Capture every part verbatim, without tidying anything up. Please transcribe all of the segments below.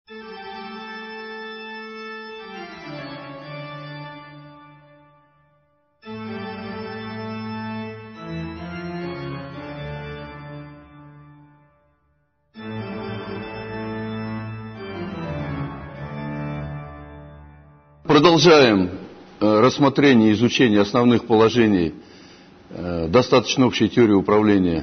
Продолжаем рассмотрение и изучение основных положений достаточно общей теории управления.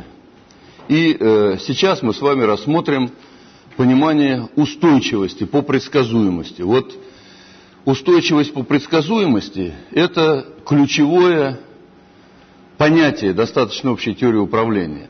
И сейчас мы с вами рассмотрим понимание устойчивости по предсказуемости. Вот устойчивость по предсказуемости – это ключевое понятие достаточно общей теории управления.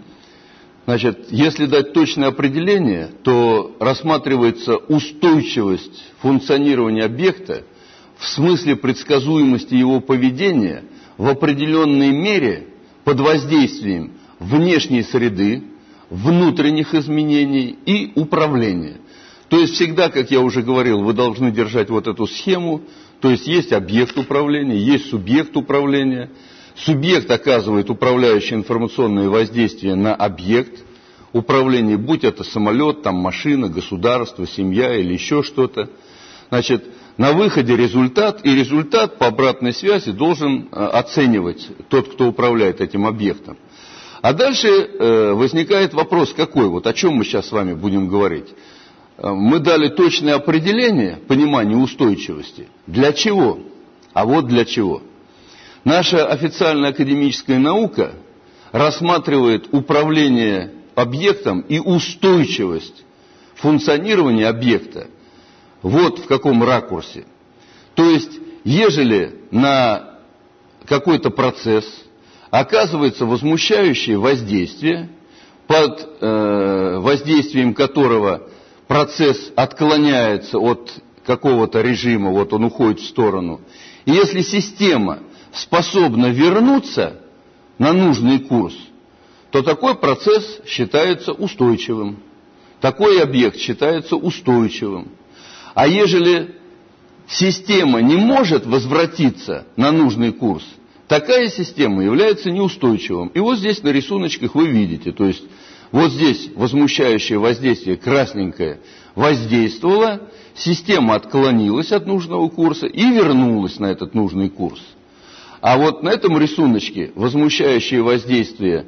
Значит, если дать точное определение, то рассматривается устойчивость функционирования объекта в смысле предсказуемости его поведения в определенной мере под воздействием внешней среды, внутренних изменений и управления. То есть всегда, как я уже говорил, вы должны держать вот эту схему, то есть есть объект управления, есть субъект управления. Субъект оказывает управляющее информационное воздействие на объект управления, будь это самолет, там, машина, государство, семья или еще что-то. Значит, на выходе результат, и результат по обратной связи должен оценивать тот, кто управляет этим объектом. А дальше э, возникает вопрос какой, вот о чем мы сейчас с вами будем говорить. Мы дали точное определение понимания устойчивости. Для чего? А вот для чего. Наша официальная академическая наука рассматривает управление объектом и устойчивость функционирования объекта вот в каком ракурсе. То есть, ежели на какой-то процесс оказывается возмущающее воздействие, под э, воздействием которого процесс отклоняется от какого-то режима, вот он уходит в сторону, и если система способна вернуться на нужный курс, то такой процесс считается устойчивым. Такой объект считается устойчивым. А ежели система не может возвратиться на нужный курс, такая система является неустойчивым. И вот здесь на рисуночках вы видите, то есть вот здесь возмущающее воздействие красненькое воздействовало, система отклонилась от нужного курса и вернулась на этот нужный курс. А вот на этом рисуночке возмущающее воздействие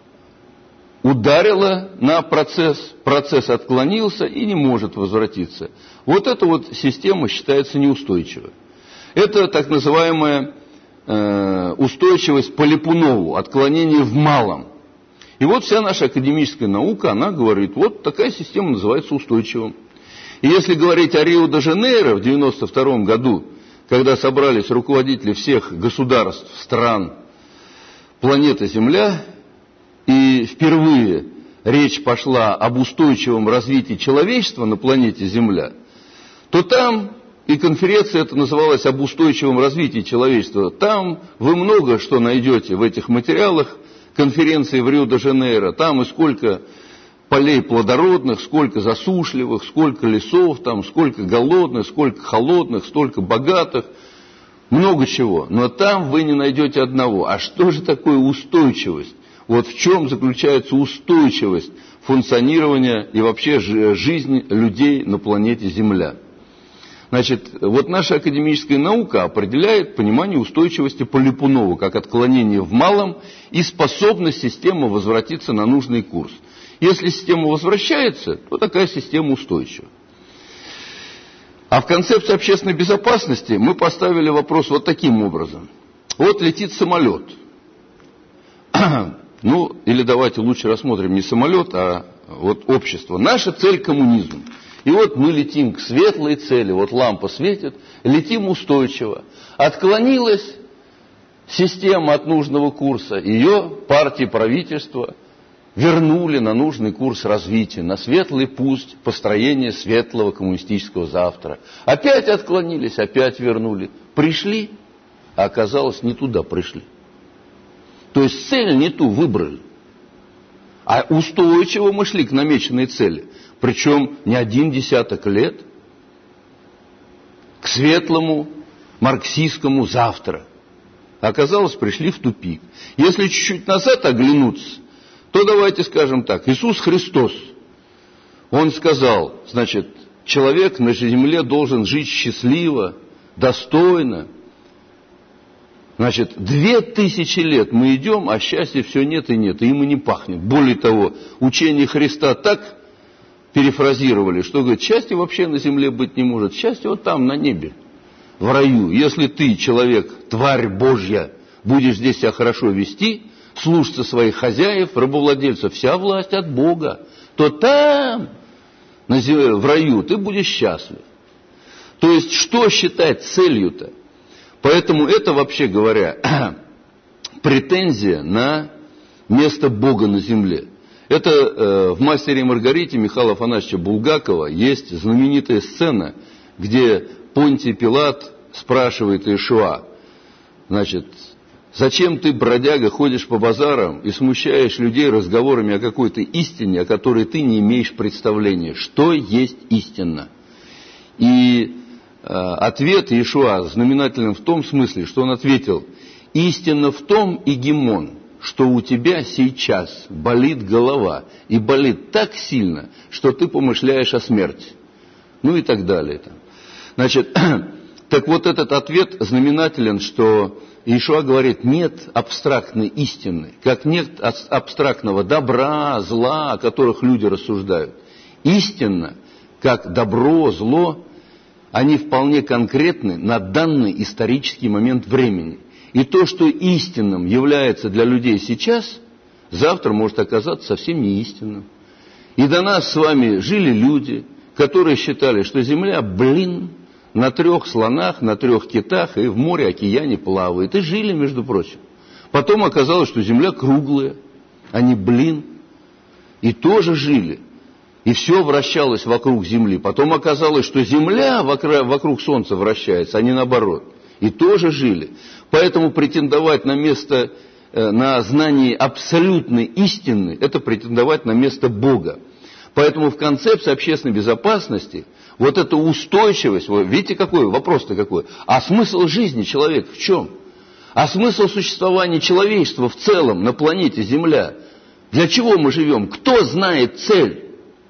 ударило на процесс, процесс отклонился и не может возвратиться. Вот эта вот система считается неустойчивой. Это так называемая э, устойчивость по Липунову, отклонение в малом. И вот вся наша академическая наука, она говорит, вот такая система называется устойчивым. И если говорить о Рио-де-Жанейро в девяносто втором году, когда собрались руководители всех государств, стран планеты Земля, и впервые речь пошла об устойчивом развитии человечества на планете Земля, то там, и конференция эта называлась «Об устойчивом развитии человечества», там вы много что найдете в этих материалах конференции в Рио-де-Жанейро, там и сколько полей плодородных, сколько засушливых, сколько лесов, там, сколько голодных, сколько холодных, столько богатых, много чего. Но там вы не найдете одного. А что же такое устойчивость? Вот в чем заключается устойчивость функционирования и вообще жизни людей на планете Земля? Значит, вот наша академическая наука определяет понимание устойчивости по Липунову как отклонение в малом и способность системы возвратиться на нужный курс. Если система возвращается, то такая система устойчива. А в концепции общественной безопасности мы поставили вопрос вот таким образом. Вот летит самолет. Ну, или давайте лучше рассмотрим не самолет, а вот общество. Наша цель – коммунизм. И вот мы летим к светлой цели, вот лампа светит, летим устойчиво. Отклонилась система от нужного курса, ее партии, правительства вернули на нужный курс развития, на светлый путь построения светлого коммунистического завтра. Опять отклонились, опять вернули. Пришли, а оказалось, не туда пришли. То есть цель не ту выбрали. А устойчиво мы шли к намеченной цели. Причем не один десяток лет. К светлому марксистскому завтра. А оказалось, пришли в тупик. Если чуть-чуть назад оглянуться, то давайте скажем так. Иисус Христос, Он сказал, значит, человек на земле должен жить счастливо, достойно. Значит, две тысячи лет мы идем, а счастья все нет и нет, и им и не пахнет. Более того, учение Христа так перефразировали, что, говорит, счастья вообще на земле быть не может. Счастье вот там, на небе, в раю. Если ты, человек, тварь Божья, будешь здесь себя хорошо вести, слушаться своих хозяев, рабовладельцев, вся власть от Бога, то там, на земле, в раю, ты будешь счастлив. То есть, что считать целью-то? Поэтому это, вообще говоря, претензия на место Бога на земле. Это э, в «Мастере и Маргарите» Михаила Афанасьевича Булгакова есть знаменитая сцена, где Понтий Пилат спрашивает Иешуа, значит, зачем ты, бродяга, ходишь по базарам и смущаешь людей разговорами о какой-то истине, о которой ты не имеешь представления? Что есть истина? И ответ Иешуа знаменателен в том смысле, что он ответил: истина в том, Игимон, что у тебя сейчас болит голова, и болит так сильно, что ты помышляешь о смерти. Ну и так далее. Значит, так вот этот ответ знаменателен, что Иешуа говорит, нет абстрактной истины, как нет абстрактного добра, зла, о которых люди рассуждают. Истинно, как добро, зло, они вполне конкретны на данный исторический момент времени. И то, что истинным является для людей сейчас, завтра может оказаться совсем не истинным. И до нас с вами жили люди, которые считали, что Земля, блин, на трех слонах, на трех китах и в море, океане плавает. И жили, между прочим. Потом оказалось, что Земля круглая, они, блин, и тоже жили. И все вращалось вокруг Земли. Потом оказалось, что Земля вокруг Солнца вращается, а не наоборот. И тоже жили. Поэтому претендовать на место, на знание абсолютной истины, это претендовать на место Бога. Поэтому в концепции общественной безопасности вот эта устойчивость, видите, какой вопрос-то какой? А смысл жизни человека в чем? А смысл существования человечества в целом на планете Земля? Для чего мы живем? Кто знает цель?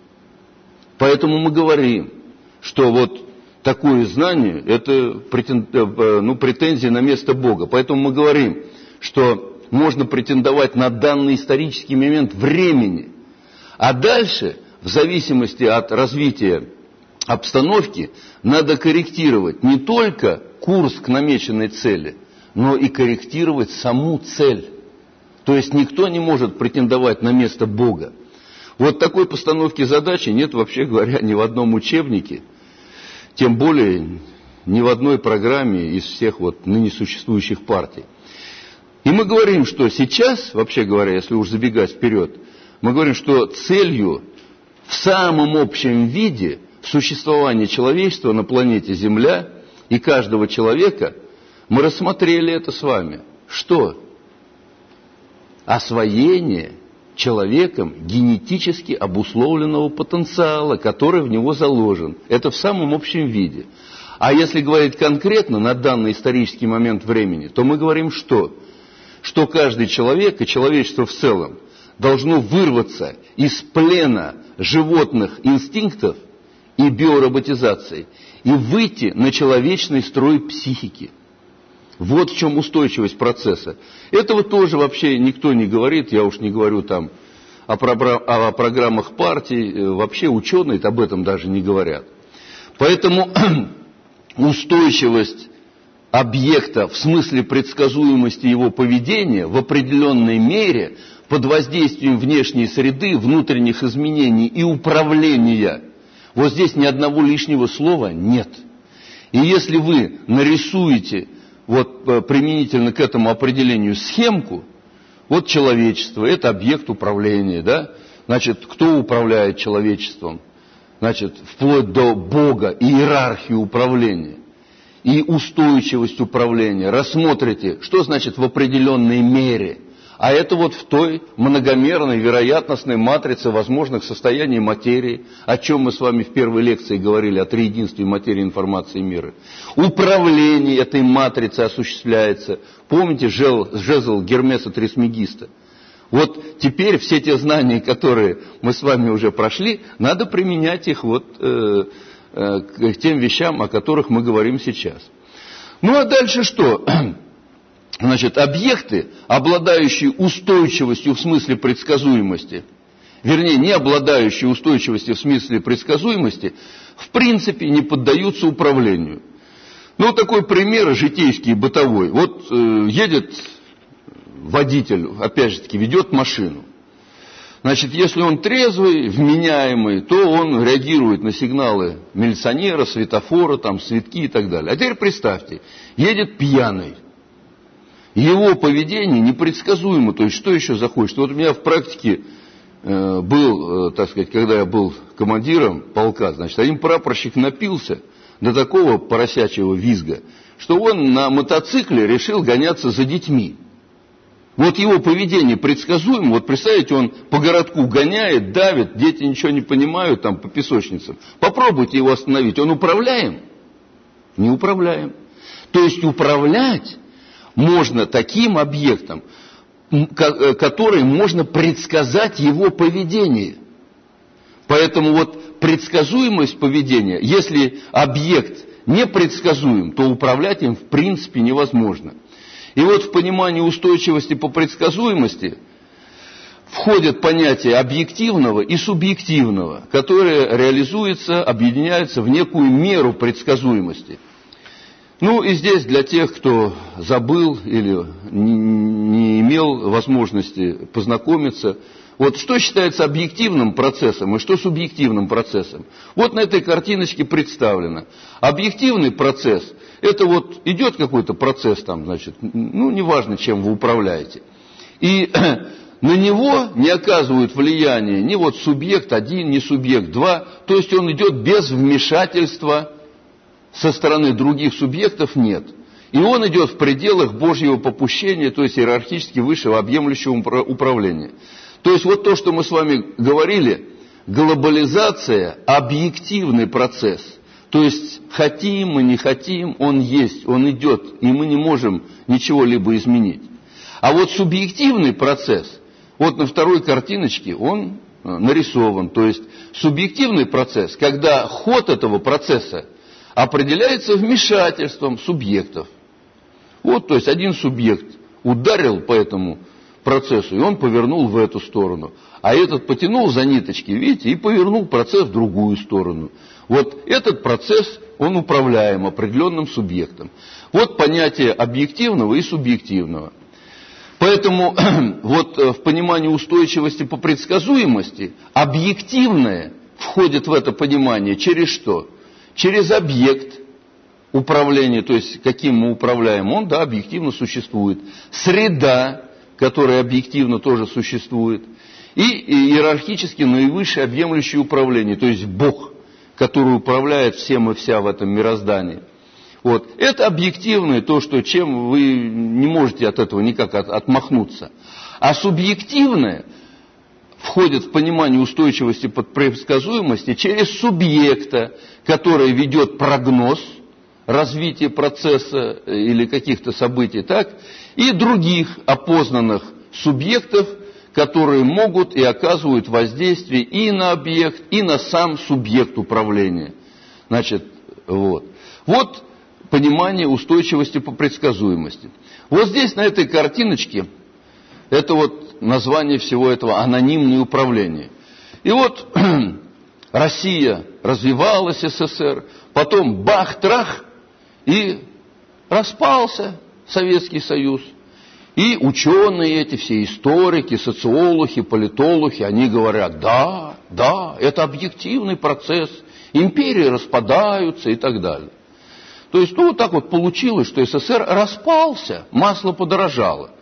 Поэтому мы говорим, что вот такое знание, это ну, претензия на место Бога. Поэтому мы говорим, что можно претендовать на данный исторический момент времени. А дальше, в зависимости от развития обстановки, надо корректировать не только курс к намеченной цели, но и корректировать саму цель. То есть никто не может претендовать на место Бога. Вот такой постановки задачи нет, вообще говоря, ни в одном учебнике, тем более ни в одной программе из всех вот ныне существующих партий. И мы говорим, что сейчас, вообще говоря, если уж забегать вперед, мы говорим, что целью в самом общем виде существования человечества на планете Земля и каждого человека, мы рассмотрели это с вами. Что? Освоение человеком генетически обусловленного потенциала, который в него заложен. Это в самом общем виде. А если говорить конкретно на данный исторический момент времени, то мы говорим что? Что каждый человек и человечество в целом должно вырваться из плена животных инстинктов и биороботизации и выйти на человечный строй психики. Вот в чем устойчивость процесса. Этого тоже вообще никто не говорит, я уж не говорю там о, программ, о программах партий, вообще ученые об этом даже не говорят. Поэтому устойчивость объекта в смысле предсказуемости его поведения в определенной мере под воздействием внешней среды, внутренних изменений и управления, вот здесь ни одного лишнего слова нет. И если вы нарисуете вот применительно к этому определению схемку, вот человечество, это объект управления, да? Значит, кто управляет человечеством? Значит, вплоть до Бога, иерархии управления и устойчивость управления. Рассмотрите, что значит в определенной мере. А это вот в той многомерной вероятностной матрице возможных состояний материи, о чем мы с вами в первой лекции говорили, о триединстве материи, информации и мира. Управление этой матрицей осуществляется. Помните жезл Гермеса Трисмегиста? Вот теперь все те знания, которые мы с вами уже прошли, надо применять их вот, э, к тем вещам, о которых мы говорим сейчас. Ну а дальше что? Значит, объекты, обладающие устойчивостью в смысле предсказуемости, вернее, не обладающие устойчивостью в смысле предсказуемости, в принципе не поддаются управлению. Ну, такой пример житейский, бытовой. Вот э, едет водитель, опять же таки, ведет машину. Значит, если он трезвый, вменяемый, то он реагирует на сигналы милиционера, светофора, там, свитки и так далее. А теперь представьте, едет пьяный. Его поведение непредсказуемо. То есть, что еще захочет? Вот у меня в практике э, был, э, так сказать, когда я был командиром полка, значит, один прапорщик напился до такого поросячьего визга, что он на мотоцикле решил гоняться за детьми. Вот его поведение предсказуемо. Вот представьте, он по городку гоняет, давит, дети ничего не понимают, там, по песочницам. Попробуйте его остановить. Он управляем? Не управляем. То есть управлять можно таким объектом, который можно предсказать его поведение. Поэтому вот предсказуемость поведения, если объект непредсказуем, то управлять им в принципе невозможно. И вот в понимании устойчивости по предсказуемости входят понятия объективного и субъективного, которые реализуются, объединяются в некую меру предсказуемости. Ну и здесь для тех, кто забыл или не имел возможности познакомиться, вот что считается объективным процессом и что субъективным процессом. Вот на этой картиночке представлено. Объективный процесс – это вот идет какой-то процесс там, значит, ну неважно, чем вы управляете. И на него не оказывают влияния ни вот субъект один, ни субъект два, то есть он идет без вмешательства со стороны других субъектов, нет. И он идет в пределах Божьего попущения, то есть иерархически высшего объемлющего управления. То есть вот то, что мы с вами говорили, глобализация – объективный процесс. То есть хотим мы, не хотим, он есть, он идет, и мы не можем ничего либо изменить. А вот субъективный процесс, вот на второй картиночке он нарисован. То есть субъективный процесс, когда ход этого процесса определяется вмешательством субъектов. Вот, то есть один субъект ударил по этому процессу, и он повернул в эту сторону. А этот потянул за ниточки, видите, и повернул процесс в другую сторону. Вот этот процесс, он управляем определенным субъектом. Вот понятие объективного и субъективного. Поэтому вот в понимании устойчивости по предсказуемости объективное входит в это понимание через что? Через объект управления, то есть каким мы управляем, он, да, объективно существует. Среда, которая объективно тоже существует. И иерархически наивысшее объемлющее управление, то есть Бог, который управляет всем и вся в этом мироздании. Вот. Это объективное, то, что, чем вы не можете от этого никак от, отмахнуться. А субъективное входит в понимание устойчивости под предсказуемости через субъекта, который ведет прогноз развития процесса или каких-то событий, так, и других опознанных субъектов, которые могут и оказывают воздействие и на объект, и на сам субъект управления. Значит, вот. Вот понимание устойчивости по предсказуемости. Вот здесь, на этой картиночке, это вот название всего этого анонимное управление. И вот Россия развивалась, СССР, потом бах-трах, и распался Советский Союз. И ученые эти, все историки, социологи, политологи, они говорят, да, да, это объективный процесс, империи распадаются и так далее. То есть, ну, вот так вот получилось, что СССР распался, масло подорожало.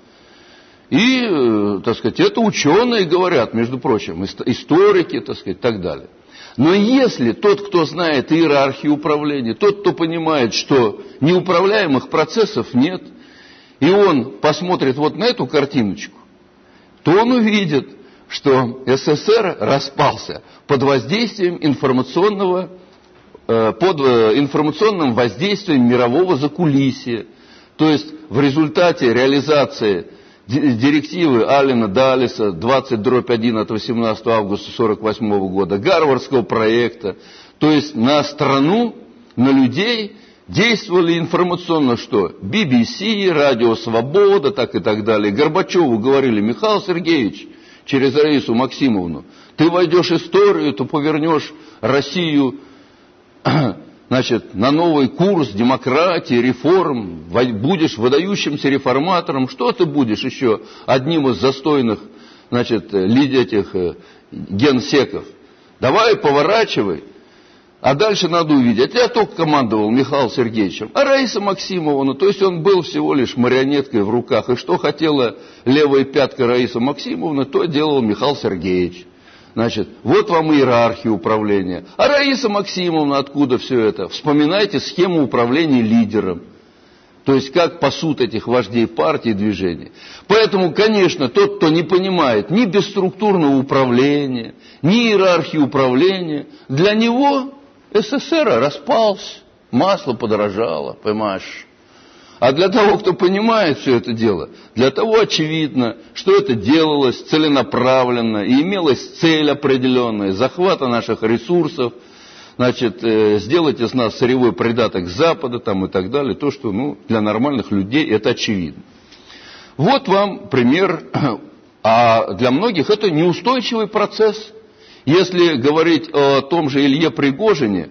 И, так сказать, это ученые говорят, между прочим, историки, так сказать, и так далее. Но если тот, кто знает иерархию управления, тот, кто понимает, что неуправляемых процессов нет, и он посмотрит вот на эту картиночку, то он увидит, что СССР распался под воздействием информационного, под информационным воздействием мирового закулисья. То есть в результате реализации директивы Аллена Даллеса двадцать дробь один от восемнадцатого августа сорок восьмого года, Гарвардского проекта, То есть на страну, на людей действовали информационно что? би би си, Радио Свобода, так и так далее. Горбачеву говорили: Михаил Сергеевич, через Раису Максимовну, ты войдешь в историю, то повернешь Россию, значит, на новый курс демократии, реформ, будешь выдающимся реформатором. Что ты будешь еще одним из застойных, значит, лидеров этих генсеков? Давай поворачивай. А дальше надо увидеть. Я только командовал Михаилом Сергеевичем. А Раиса Максимовна, то есть он был всего лишь марионеткой в руках. И что хотела левая пятка Раиса Максимовна, то делал Михаил Сергеевич. Значит, вот вам иерархия управления. А Раиса Максимовна, откуда все это? Вспоминайте схему управления лидером. То есть, как пасут этих вождей партий и движений. Поэтому, конечно, тот, кто не понимает ни бесструктурного управления, ни иерархии управления, для него СССР распался, масло подорожало, понимаешь? А для того, кто понимает все это дело, для того очевидно, что это делалось целенаправленно и имелась цель определенная, захвата наших ресурсов, значит, э, сделать из нас сырьевой придаток Запада там, и так далее, то, что ну, для нормальных людей это очевидно. Вот вам пример, а для многих это неустойчивый процесс. Если говорить о том же Илье Пригожине,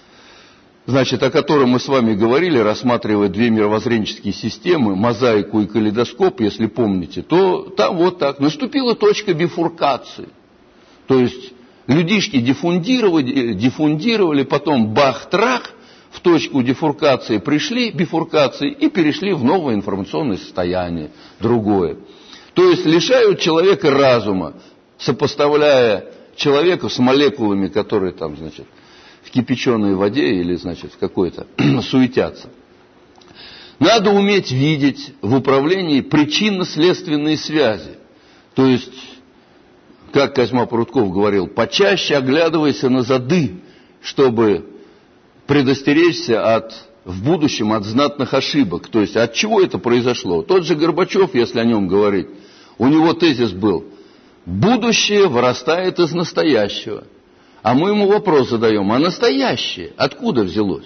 значит, о котором мы с вами говорили, рассматривая две мировоззренческие системы, мозаику и калейдоскоп, если помните, то там вот так, наступила точка бифуркации. То есть людишки диффундировали, диффундировали, потом бах-трах, в точку дифуркации пришли, бифуркации, и перешли в новое информационное состояние, другое. То есть лишают человека разума, сопоставляя человека с молекулами, которые там, значит, в кипяченой воде или, значит, в какой-то суетятся. Надо уметь видеть в управлении причинно-следственные связи. То есть, как Козьма Прутков говорил, почаще оглядывайся на зады, чтобы предостеречься от, в будущем от знатных ошибок. То есть, от чего это произошло? Тот же Горбачев, если о нем говорить, у него тезис был: будущее вырастает из настоящего. А мы ему вопрос задаем: а настоящее откуда взялось?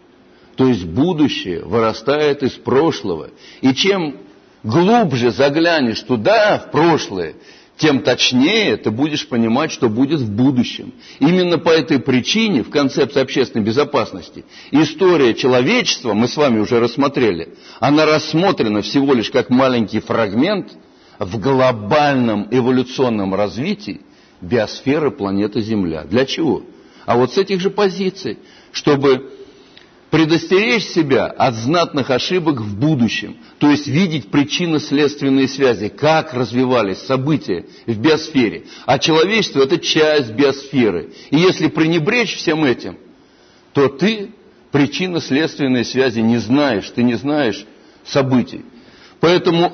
То есть будущее вырастает из прошлого. И чем глубже заглянешь туда, в прошлое, тем точнее ты будешь понимать, что будет в будущем. Именно по этой причине в концепции общественной безопасности история человечества, мы с вами уже рассмотрели, она рассмотрена всего лишь как маленький фрагмент в глобальном эволюционном развитии биосферы планеты Земля. Для чего? А вот с этих же позиций, чтобы предостеречь себя от знатных ошибок в будущем, то есть видеть причинно-следственные связи, как развивались события в биосфере. А человечество – это часть биосферы. И если пренебречь всем этим, то ты причинно-следственные связи не знаешь, ты не знаешь событий. Поэтому,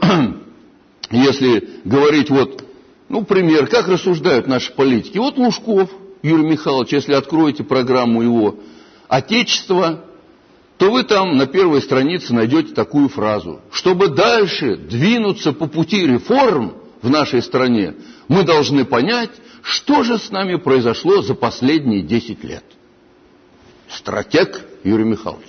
если говорить вот, ну, пример, как рассуждают наши политики. Вот Лужков Юрий Михайлович, если откроете программу его «Отечество», то вы там на первой странице найдете такую фразу: чтобы дальше двинуться по пути реформ в нашей стране, мы должны понять, что же с нами произошло за последние десять лет. Стратег Юрий Михайлович.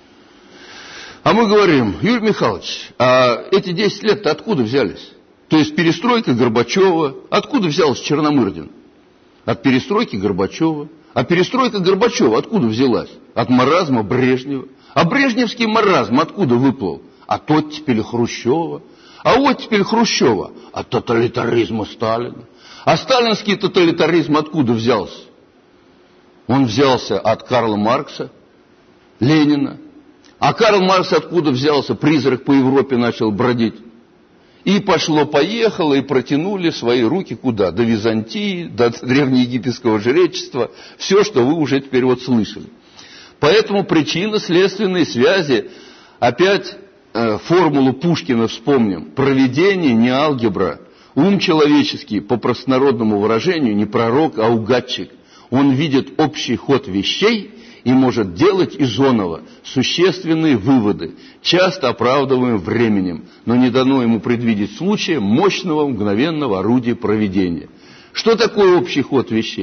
А мы говорим: Юрий Михайлович, а эти десять лет-то откуда взялись? То есть перестройка Горбачева, откуда взялся Черномырдин? От перестройки Горбачева. А перестройка Горбачева откуда взялась? От маразма Брежнева. А брежневский маразм откуда выплыл? От оттепели Хрущева. А оттепель Хрущева от тоталитаризма Сталина. А сталинский тоталитаризм откуда взялся? Он взялся от Карла Маркса, Ленина. А Карл Маркс откуда взялся? Призрак по Европе начал бродить. И пошло-поехало, и протянули свои руки куда? До Византии, до древнеегипетского жречества. Все, что вы уже теперь вот слышали. Поэтому причинно-следственные связи, опять э, формулу Пушкина вспомним. Провидение не алгебра. Ум человеческий, по простонародному выражению, не пророк, а угадчик. Он видит общий ход вещей и может делать из оного существенные выводы, часто оправдываемые временем, но не дано ему предвидеть случая мощного мгновенного орудия провидения. Что такое общий ход вещей?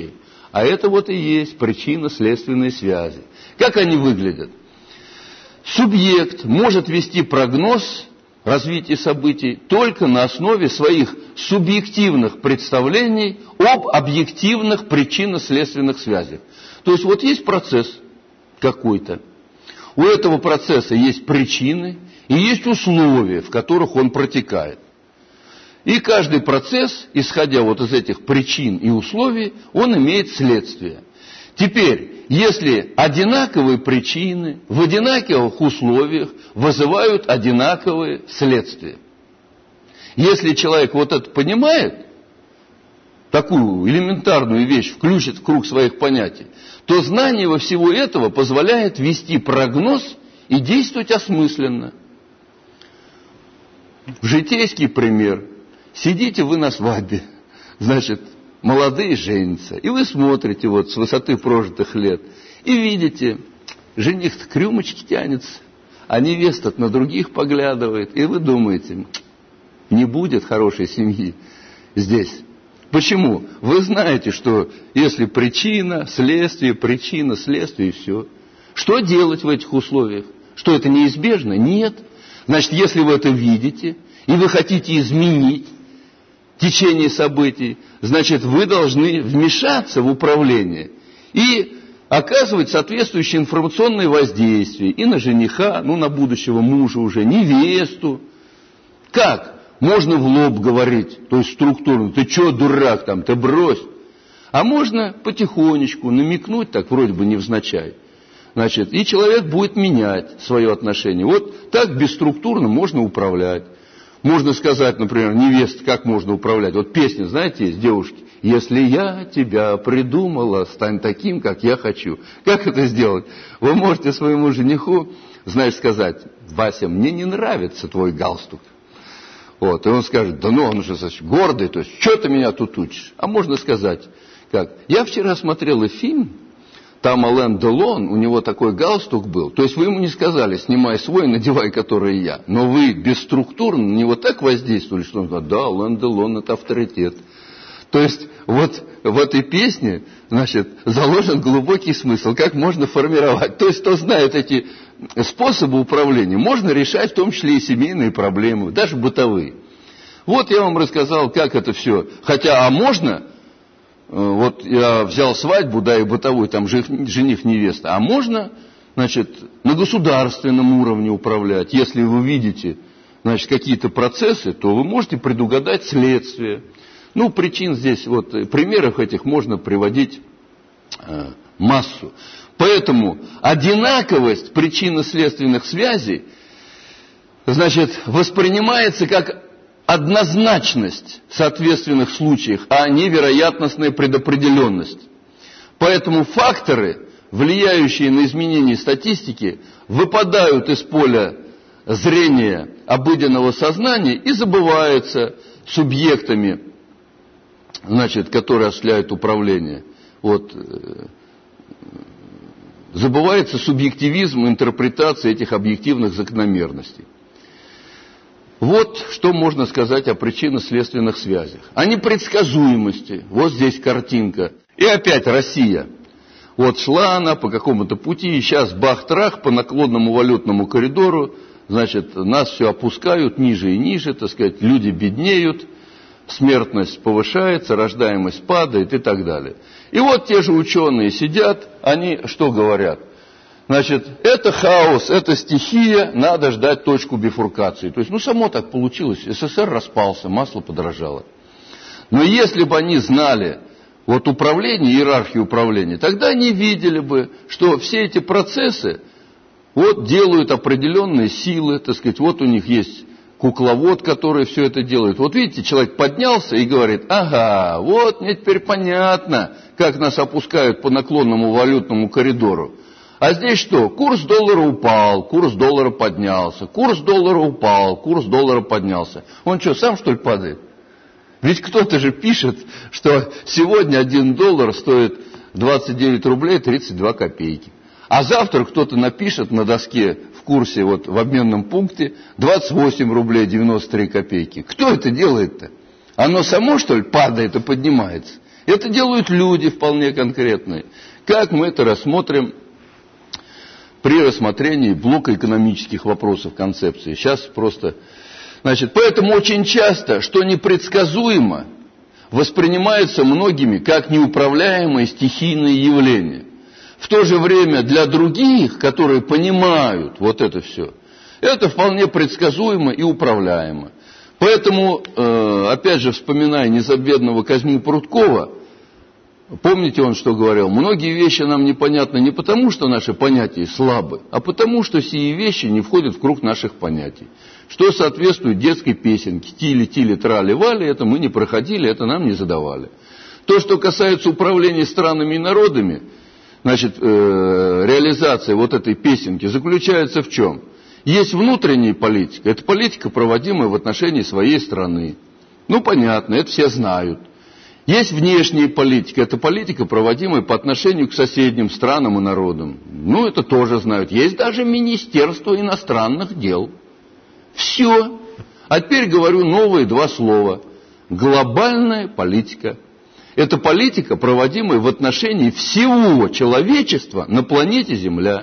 А это вот и есть причинно-следственные связи. Как они выглядят? Субъект может вести прогноз развития событий только на основе своих субъективных представлений об объективных причинно-следственных связях. То есть вот есть процесс какой-то, у этого процесса есть причины и есть условия, в которых он протекает. И каждый процесс, исходя вот из этих причин и условий, он имеет следствие. Теперь, если одинаковые причины в одинаковых условиях вызывают одинаковые следствия. Если человек вот это понимает, такую элементарную вещь включит в круг своих понятий, то знание во всего этого позволяет вести прогноз и действовать осмысленно. Житейский пример. Сидите вы на свадьбе, значит, молодые женятся, и вы смотрите вот с высоты прожитых лет, и видите, жених-то к рюмочке тянется, а невеста на других поглядывает, и вы думаете, не будет хорошей семьи здесь. Почему? Вы знаете, что если причина, следствие, причина, следствие, и все. Что делать в этих условиях? Что это неизбежно? Нет. Значит, если вы это видите, и вы хотите изменить течение событий, значит, вы должны вмешаться в управление и оказывать соответствующее информационное воздействие и на жениха, ну, на будущего мужа уже, невесту. Как? Можно в лоб говорить, то есть структурно, ты что, дурак там, ты брось. А можно потихонечку намекнуть, так вроде бы невзначай. Значит, и человек будет менять свое отношение. Вот так бесструктурно можно управлять. Можно сказать, например, невеста, как можно управлять. Вот песня, знаете, есть девушки. Если я тебя придумала, стань таким, как я хочу. Как это сделать? Вы можете своему жениху, знаешь, сказать, Вася, мне не нравится твой галстук. Вот, и он скажет, да ну, он же значит, гордый, то есть, что ты меня тут учишь? А можно сказать, как, я вчера смотрела фильм, там Ален Делон, у него такой галстук был, то есть вы ему не сказали, снимай свой, надевай, который я, но вы бесструктурно на него так воздействовали, что он говорит, да, Ален Делон это авторитет. То есть, вот в этой песне, значит, заложен глубокий смысл, как можно формировать. То есть, кто знает эти способы управления, можно решать в том числе и семейные проблемы, даже бытовые. Вот я вам рассказал, как это все. Хотя, а можно, вот я взял свадьбу, да, и бытовую, там жених, невеста, а можно, значит, на государственном уровне управлять. Если вы видите, значит, какие-то процессы, то вы можете предугадать следствие. Ну, причин здесь, вот, примеров этих можно приводить э, массу. Поэтому одинаковость причинно-следственных связей, значит, воспринимается как однозначность в соответственных случаях, а не вероятностная предопределенность. Поэтому факторы, влияющие на изменение статистики, выпадают из поля зрения обыденного сознания и забываются субъектами, значит, которые осуществляют управление. Вот, забывается субъективизм интерпретации этих объективных закономерностей. Вот что можно сказать о причинно-следственных связях. О непредсказуемости. Вот здесь картинка. И опять Россия. Вот шла она по какому-то пути, и сейчас бах-трах по наклонному валютному коридору, значит, нас все опускают ниже и ниже, так сказать, люди беднеют, смертность повышается, рождаемость падает и так далее. И вот те же ученые сидят, они что говорят? Значит, это хаос, это стихия, надо ждать точку бифуркации. То есть, ну, само так получилось, СССР распался, масло подорожало. Но если бы они знали вот управление, иерархию управления, тогда они видели бы, что все эти процессы вот делают определенные силы, так сказать, вот у них есть кукловод, который все это делает. Вот видите, человек поднялся и говорит, ага, вот мне теперь понятно, как нас опускают по наклонному валютному коридору. А здесь что? Курс доллара упал, курс доллара поднялся, курс доллара упал, курс доллара поднялся. Он что, сам что ли падает? Ведь кто-то же пишет, что сегодня один доллар стоит двадцать девять рублей тридцать две копейки. А завтра кто-то напишет на доске в курсе, вот в обменном пункте, двадцать восемь рублей девяносто три копейки. Кто это делает-то? Оно само, что ли, падает и поднимается? Это делают люди вполне конкретные. Как мы это рассмотрим при рассмотрении блока экономических вопросов концепции? Сейчас просто... Значит, поэтому очень часто, что непредсказуемо, воспринимается многими как неуправляемое стихийное явление. В то же время для других, которые понимают вот это все, это вполне предсказуемо и управляемо. Поэтому, опять же, вспоминая незабвенного Козьму Прудкова, помните, он что говорил? Многие вещи нам непонятны не потому, что наши понятия слабы, а потому, что сие вещи не входят в круг наших понятий. Что соответствует детской песенке. Тили-тили, трали-вали, это мы не проходили, это нам не задавали. То, что касается управления странами и народами, значит, э, реализация вот этой песенки заключается в чем? Есть внутренняя политика, это политика, проводимая в отношении своей страны. Ну, понятно, это все знают. Есть внешняя политика, это политика, проводимая по отношению к соседним странам и народам. Ну, это тоже знают. Есть даже Министерство иностранных дел. Все. А теперь говорю новые два слова. Глобальная политика. Это политика, проводимая в отношении всего человечества на планете Земля.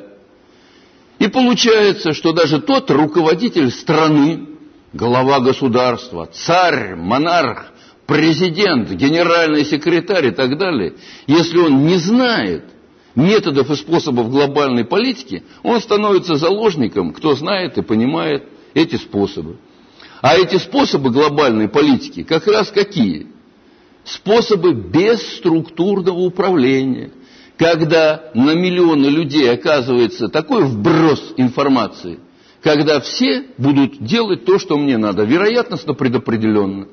И получается, что даже тот руководитель страны, глава государства, царь, монарх, президент, генеральный секретарь и так далее, если он не знает методов и способов глобальной политики, он становится заложником, кто знает и понимает эти способы. А эти способы глобальной политики как раз какие? Способы бесструктурного управления. Когда на миллионы людей оказывается такой вброс информации, когда все будут делать то, что мне надо, вероятностно предопределенно.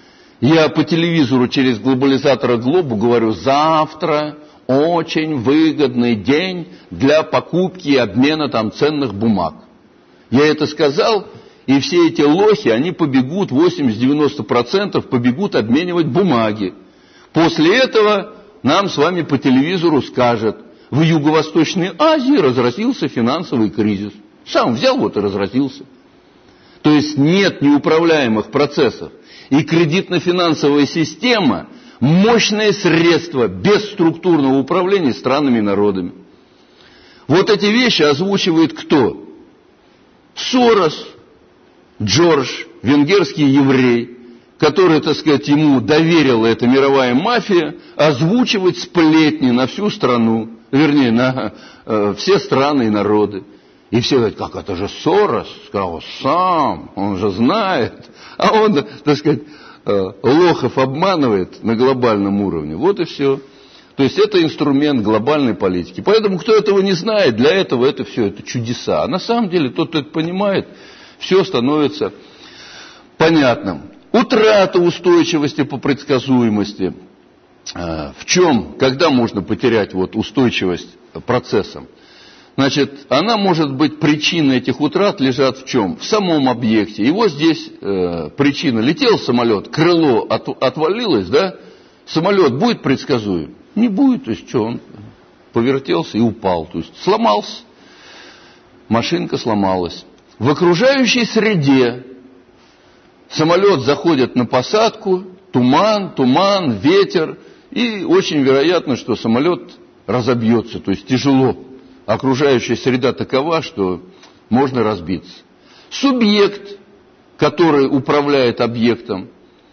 Я по телевизору через глобализатора Глобу говорю: завтра очень выгодный день для покупки и обмена там ценных бумаг. Я это сказал, и все эти лохи, они побегут, восемьдесят-девяносто процентов побегут обменивать бумаги. После этого нам с вами по телевизору скажут: в Юго-Восточной Азии разразился финансовый кризис. Сам взял вот и разразился. То есть нет неуправляемых процессов. И кредитно-финансовая система – мощное средство бесструктурного управления странами и народами. Вот эти вещи озвучивает кто? Сорос, Джордж, венгерский еврей, который, так сказать, ему доверила эта мировая мафия озвучивать сплетни на всю страну, вернее, на э, все страны и народы. И все говорят: как это же Сорос, сказал сам, он же знает. А он, так сказать, э, лохов обманывает на глобальном уровне. Вот и все. То есть это инструмент глобальной политики. Поэтому кто этого не знает, для этого это все, это чудеса. А на самом деле тот, кто это понимает, все становится понятным. Утрата устойчивости по предсказуемости. В чем, когда можно потерять вот устойчивость процессам? Значит, она может быть, причины этих утрат лежат в чем? В самом объекте. И вот здесь э, причина. Летел самолет, крыло от, отвалилось, да? Самолет будет предсказуем? Не будет. То есть что, он повертелся и упал. То есть сломался. Машинка сломалась. В окружающей среде самолет заходит на посадку, туман, туман, ветер, и очень вероятно, что самолет разобьется, то есть тяжело. Окружающая среда такова, что можно разбиться. Субъект, который управляет объектом,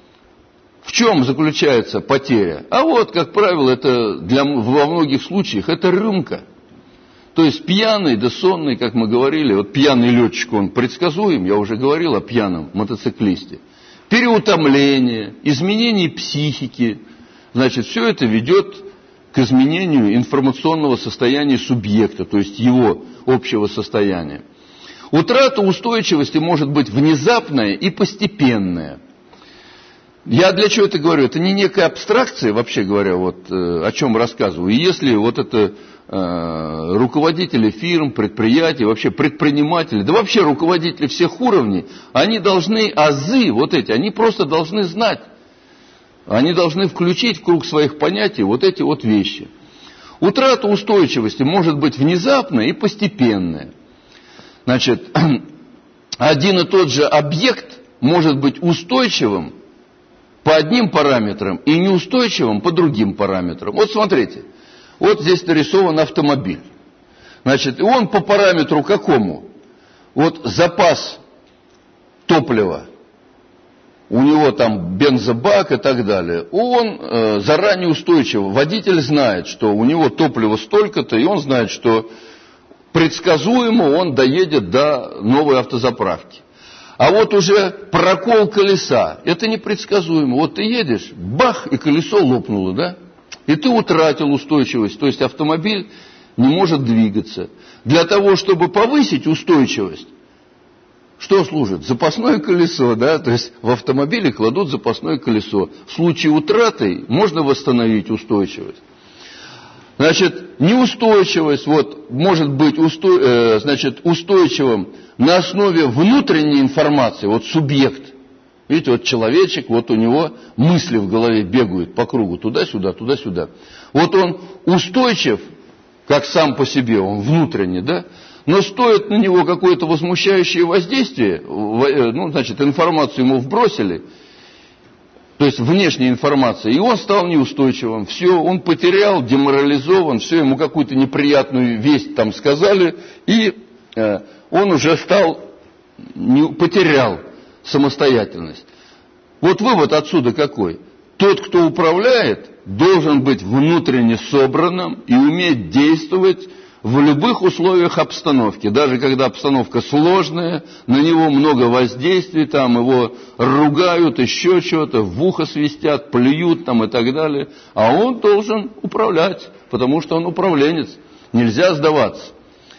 в чем заключается потеря? А вот, как правило, это для, во многих случаях это рюмка. То есть пьяный да сонный, как мы говорили, вот пьяный летчик, он предсказуем, я уже говорил о пьяном мотоциклисте. Переутомление, изменение психики, значит, все это ведет к изменению информационного состояния субъекта, то есть его общего состояния. Утрата устойчивости может быть внезапная и постепенная. Я для чего это говорю? Это не некая абстракция, вообще говоря, вот э, о чем рассказываю. И если вот это э, руководители фирм, предприятий, вообще предприниматели, да вообще руководители всех уровней, они должны азы вот эти, они просто должны знать. Они должны включить в круг своих понятий вот эти вот вещи. Утрата устойчивости может быть внезапная и постепенная. Значит, один и тот же объект может быть устойчивым по одним параметрам и неустойчивым по другим параметрам. Вот смотрите, вот здесь нарисован автомобиль. Значит, и он по параметру какому? Вот запас топлива, у него там бензобак и так далее, он э, заранее устойчив. Водитель знает, что у него топлива столько-то, и он знает, что предсказуемо он доедет до новой автозаправки. А вот уже прокол колеса, это непредсказуемо. Вот ты едешь, бах, и колесо лопнуло, да? И ты утратил устойчивость, то есть автомобиль не может двигаться. Для того, чтобы повысить устойчивость, что служит? Запасное колесо, да? То есть в автомобиле кладут запасное колесо. В случае утраты можно восстановить устойчивость. Значит, неустойчивость вот, может быть устой, э, значит, устойчивым на основе внутренней информации, вот субъект. Видите, вот человечек, вот у него мысли в голове бегают по кругу, туда-сюда, туда-сюда. Вот он устойчив, как сам по себе, он внутренний, да? Но стоит на него какое-то возмущающее воздействие, ну, значит, информацию ему вбросили, то есть внешняя информация, и он стал неустойчивым. Все, он потерял, деморализован, все, ему какую-то неприятную весть там сказали, и э, он уже стал, не, потерял самостоятельность. Вот вывод отсюда какой? Тот, кто управляет, должен быть внутренне собранным и уметь действовать в любых условиях обстановки. Даже когда обстановка сложная, на него много воздействий, там его ругают, еще что-то, в ухо свистят, плюют там и так далее. А он должен управлять, потому что он управленец. Нельзя сдаваться.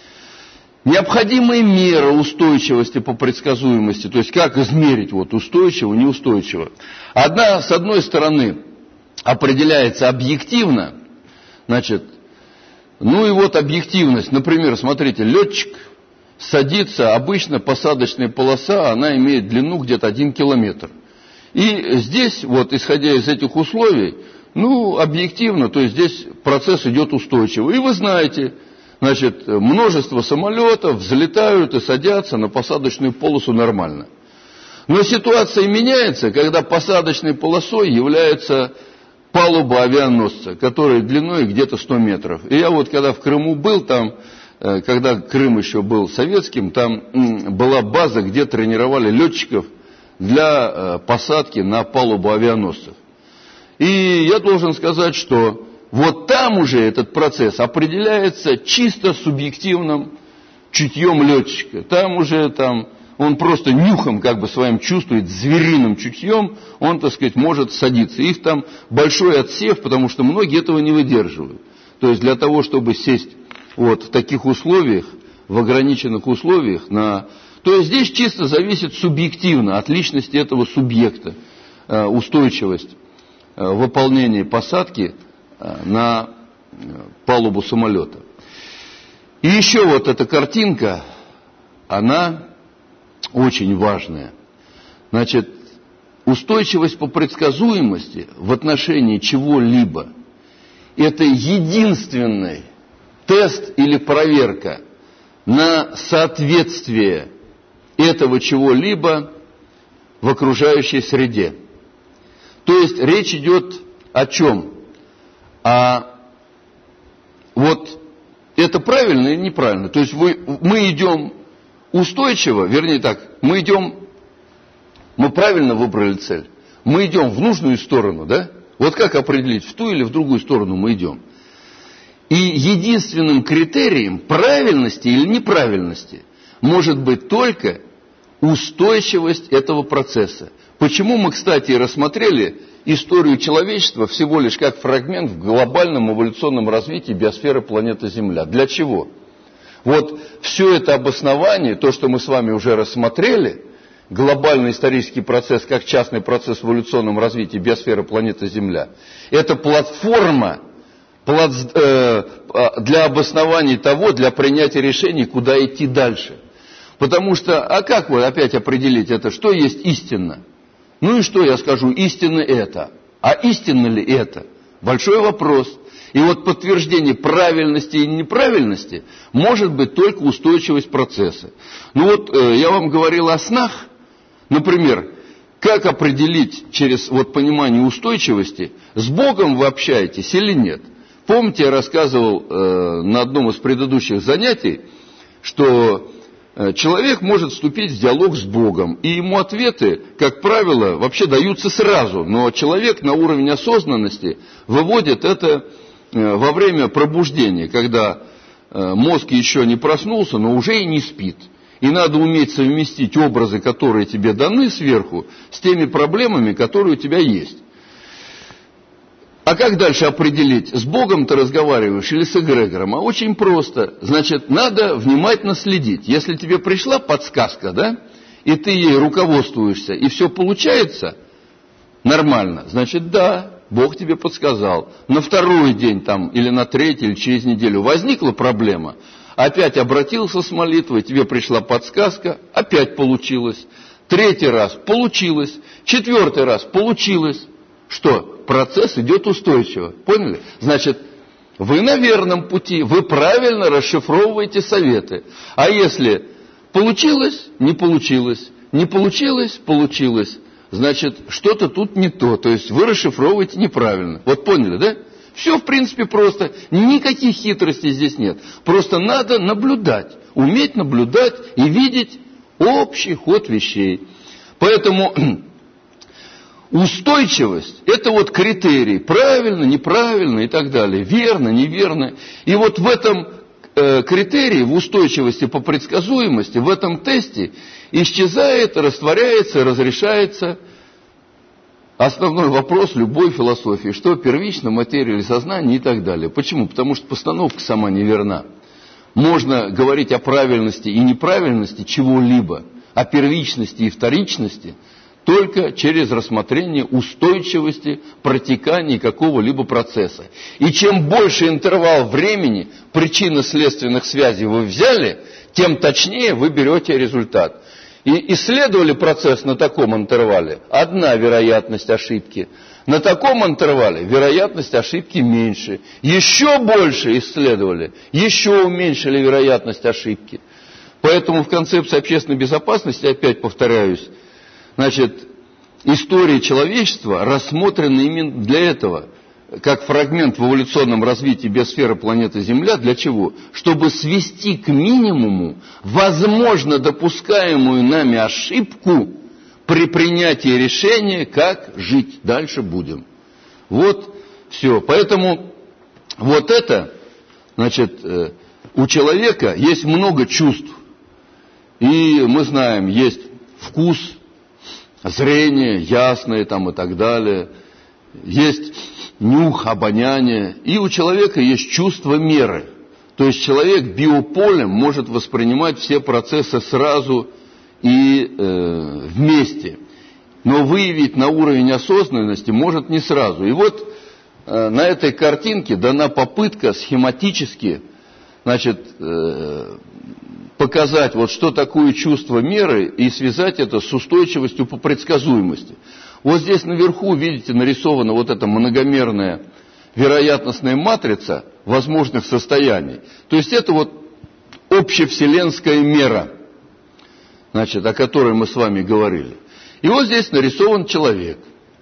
Необходимые меры устойчивости по предсказуемости, то есть как измерить вот устойчиво, неустойчиво. Одна, с одной стороны, определяется объективно, значит, ну и вот объективность. Например, смотрите, летчик садится, обычно посадочная полоса, она имеет длину где-то один километр. И здесь, вот, исходя из этих условий, ну, объективно, то есть здесь процесс идет устойчиво. И вы знаете, значит, множество самолетов взлетают и садятся на посадочную полосу нормально. Но ситуация меняется, когда посадочной полосой является палуба авианосца, которая длиной где-то сто метров. И я вот когда в Крыму был, там, когда Крым еще был советским, там была база, где тренировали летчиков для посадки на палубу авианосцев. И я должен сказать, что вот там уже этот процесс определяется чисто субъективным чутьем летчика. Там уже там, он просто нюхом как бы своим чувствует, звериным чутьем, он, так сказать, может садиться. Их там большой отсев, потому что многие этого не выдерживают. То есть для того, чтобы сесть вот в таких условиях, в ограниченных условиях, на... то есть здесь чисто зависит субъективно от личности этого субъекта, устойчивость выполнения посадки на палубу самолета. И еще вот эта картинка, она очень важная. Значит, устойчивость по предсказуемости в отношении чего-либо – это единственный тест или проверка на соответствие этого чего-либо в окружающей среде. То есть речь идет о чем? А вот это правильно или неправильно? То есть вы, мы идем устойчиво, вернее так, мы идем, мы правильно выбрали цель, мы идем в нужную сторону, да? Вот как определить, в ту или в другую сторону мы идем? И единственным критерием правильности или неправильности может быть только устойчивость этого процесса. Почему мы, кстати, рассмотрели историю человечества всего лишь как фрагмент в глобальном эволюционном развитии биосферы планеты Земля? Для чего? Вот все это обоснование, то, что мы с вами уже рассмотрели, глобальный исторический процесс как частный процесс в эволюционном развитии биосферы планеты Земля, это платформа для обоснования того, для принятия решений, куда идти дальше. Потому что, а как вы опять определить это, что есть истинно? Ну и что я скажу, истинно это. А истинно ли это? Большой вопрос. И вот подтверждение правильности и неправильности может быть только устойчивость процесса. Ну вот я вам говорил о снах. Например, как определить через вот понимание устойчивости, с Богом вы общаетесь или нет? Помните, я рассказывал э, на одном из предыдущих занятий, что э, человек может вступить в диалог с Богом, и ему ответы, как правило, вообще даются сразу, но человек на уровень осознанности выводит это э, во время пробуждения, когда э, мозг еще не проснулся, но уже и не спит. И надо уметь совместить образы, которые тебе даны сверху, с теми проблемами, которые у тебя есть. А как дальше определить, с Богом ты разговариваешь или с эгрегором? А очень просто. Значит, надо внимательно следить. Если тебе пришла подсказка, да, и ты ей руководствуешься, и все получается нормально, значит, да, Бог тебе подсказал. На второй день там, или на третий, или через неделю возникла проблема, опять обратился с молитвой, тебе пришла подсказка, опять получилось. Третий раз получилось, четвертый раз получилось. Что? Процесс идет устойчиво. Поняли? Значит, вы на верном пути, вы правильно расшифровываете советы. А если получилось, не получилось, не получилось, получилось, значит, что-то тут не то. То есть вы расшифровываете неправильно. Вот поняли, да? Все, в принципе, просто. Никаких хитростей здесь нет. Просто надо наблюдать. Уметь наблюдать и видеть общий ход вещей. Поэтому устойчивость – это вот критерий. Правильно, неправильно и так далее. Верно, неверно. И вот в этом э, критерии, в устойчивости по предсказуемости, в этом тесте исчезает, растворяется, разрешается основной вопрос любой философии, что первично, материя или сознание и так далее. Почему? Потому что постановка сама неверна. Можно говорить о правильности и неправильности чего-либо, о первичности и вторичности только через рассмотрение устойчивости протекания какого-либо процесса. И чем больше интервал времени причинно-следственных связей вы взяли, тем точнее вы берете результат. И исследовали процесс на таком интервале, одна вероятность ошибки. На таком интервале вероятность ошибки меньше. Еще больше исследовали, еще уменьшили вероятность ошибки. Поэтому в концепции общественной безопасности, опять повторяюсь, значит, история человечества рассмотрена именно для этого, как фрагмент в эволюционном развитии биосферы планеты Земля. Для чего? Чтобы свести к минимуму возможно допускаемую нами ошибку при принятии решения, как жить дальше будем. Вот все. Поэтому вот это, значит, у человека есть много чувств. И мы знаем, есть вкус, зрение, ясное там и так далее. Есть нюх, обоняние. И у человека есть чувство меры. То есть человек биополем может воспринимать все процессы сразу и э, вместе. Но выявить на уровень осознанности может не сразу. И вот э, на этой картинке дана попытка схематически, значит, э, показать, вот что такое чувство меры и связать это с устойчивостью по предсказуемости. Вот здесь наверху, видите, нарисована вот эта многомерная вероятностная матрица возможных состояний. То есть это вот общевселенская мера, значит, о которой мы с вами говорили. И вот здесь нарисован человек.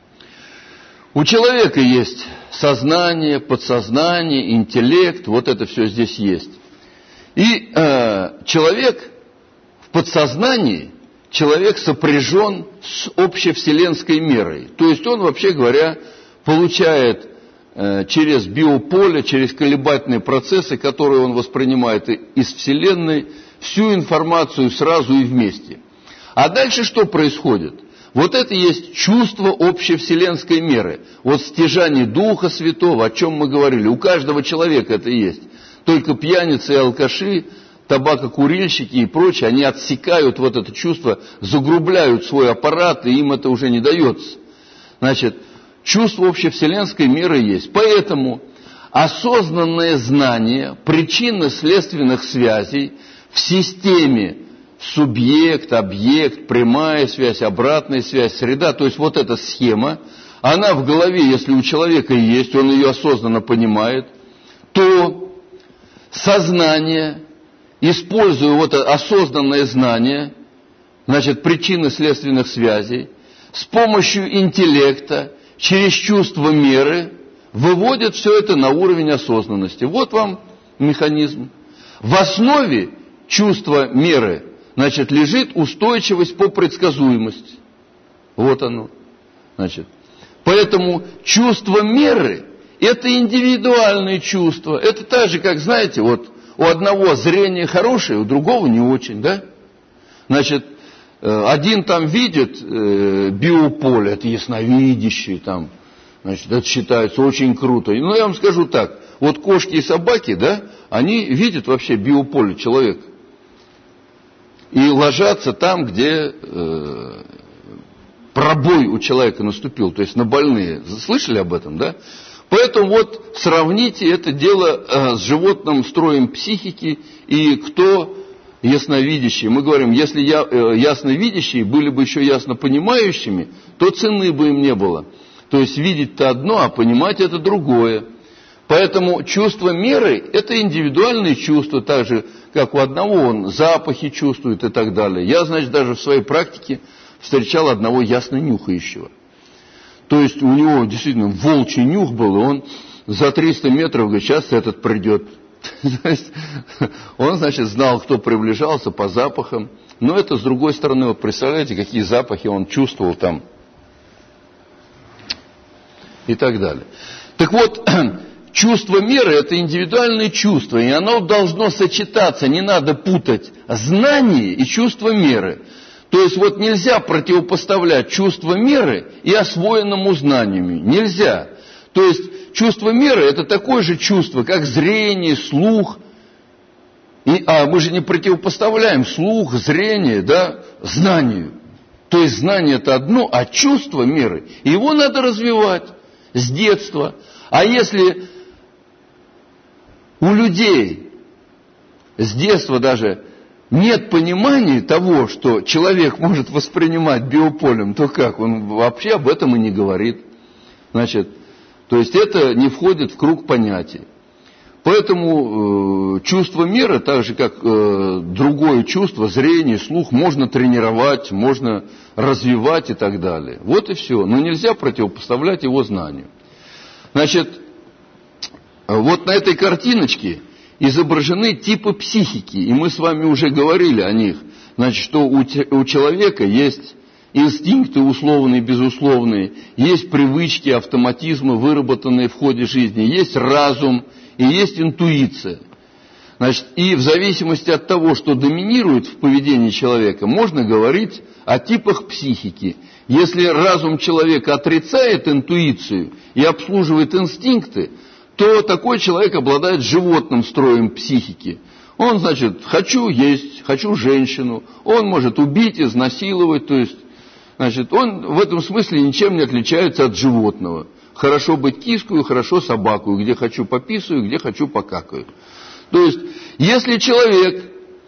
У человека есть сознание, подсознание, интеллект, вот это все здесь есть. И э, человек в подсознании, человек сопряжен с общевселенской мерой. То есть он, вообще говоря, получает э, через биополе, через колебательные процессы, которые он воспринимает из Вселенной, всю информацию сразу и вместе. А дальше что происходит? Вот это и есть чувство общевселенской меры. Вот стяжание Духа Святого, о чем мы говорили, у каждого человека это и есть. Только пьяницы и алкаши, табакокурильщики и прочие, они отсекают вот это чувство, загрубляют свой аппарат, и им это уже не дается. Значит, чувство общевселенской меры есть. Поэтому осознанное знание причинно-следственных связей в системе субъект, объект, прямая связь, обратная связь, среда, то есть вот эта схема, она в голове, если у человека есть, он ее осознанно понимает, то сознание, используя вот это осознанное знание, значит, причинно-следственных связей, с помощью интеллекта, через чувство меры, выводят все это на уровень осознанности. Вот вам механизм. В основе чувства меры, значит, лежит устойчивость по предсказуемости. Вот оно. Значит, поэтому чувство меры – это индивидуальные чувства. Это так же, как, знаете, вот у одного зрение хорошее, у другого не очень, да? Значит, один там видит биополе, это ясновидящий там, значит, это считается очень круто. Но я вам скажу так, вот кошки и собаки, да, они видят вообще биополе человека. И ложатся там, где э, пробой у человека наступил, то есть на больные. Слышали об этом, да? Поэтому вот сравните это дело э, с животным строем психики и кто ясновидящие. Мы говорим, если я, э, ясновидящие были бы еще яснопонимающими, то цены бы им не было. То есть видеть-то одно, а понимать это другое. Поэтому чувство меры – это индивидуальные чувства, так же, как у одного он запахи чувствует и так далее. Я, значит, даже в своей практике встречал одного ясно нюхающего. То есть у него действительно волчий нюх был, и он за триста метров, говорит, сейчас этот придет. То есть он, значит, знал, кто приближался по запахам. Но это с другой стороны, вот представляете, какие запахи он чувствовал там и так далее. Так вот, чувство меры – это индивидуальное чувство, и оно должно сочетаться, не надо путать знание и чувство меры. То есть вот нельзя противопоставлять чувство меры и освоенному знанию. Нельзя. То есть чувство меры – это такое же чувство, как зрение, слух. И, а мы же не противопоставляем слух, зрение, да, знанию. То есть знание – это одно, а чувство меры, его надо развивать с детства. А если у людей с детства даже нет понимания того, что человек может воспринимать биополем, то как? Он вообще об этом и не говорит. Значит, то есть это не входит в круг понятий. Поэтому э, чувство меры, так же как э, другое чувство, зрение, слух, можно тренировать, можно развивать и так далее. Вот и все. Но нельзя противопоставлять его знанию. Значит, вот на этой картиночке изображены типы психики, и мы с вами уже говорили о них. Значит, что у, у человека есть инстинкты условные, безусловные, есть привычки, автоматизмы, выработанные в ходе жизни, есть разум и есть интуиция. Значит, и в зависимости от того, что доминирует в поведении человека, можно говорить о типах психики. Если разум человека отрицает интуицию и обслуживает инстинкты, то такой человек обладает животным строем психики. Он, значит, хочу есть, хочу женщину, он может убить, изнасиловать, то есть, значит, он в этом смысле ничем не отличается от животного. Хорошо быть кискую, хорошо собакую, где хочу пописаю, где хочу покакаю. То есть, если человек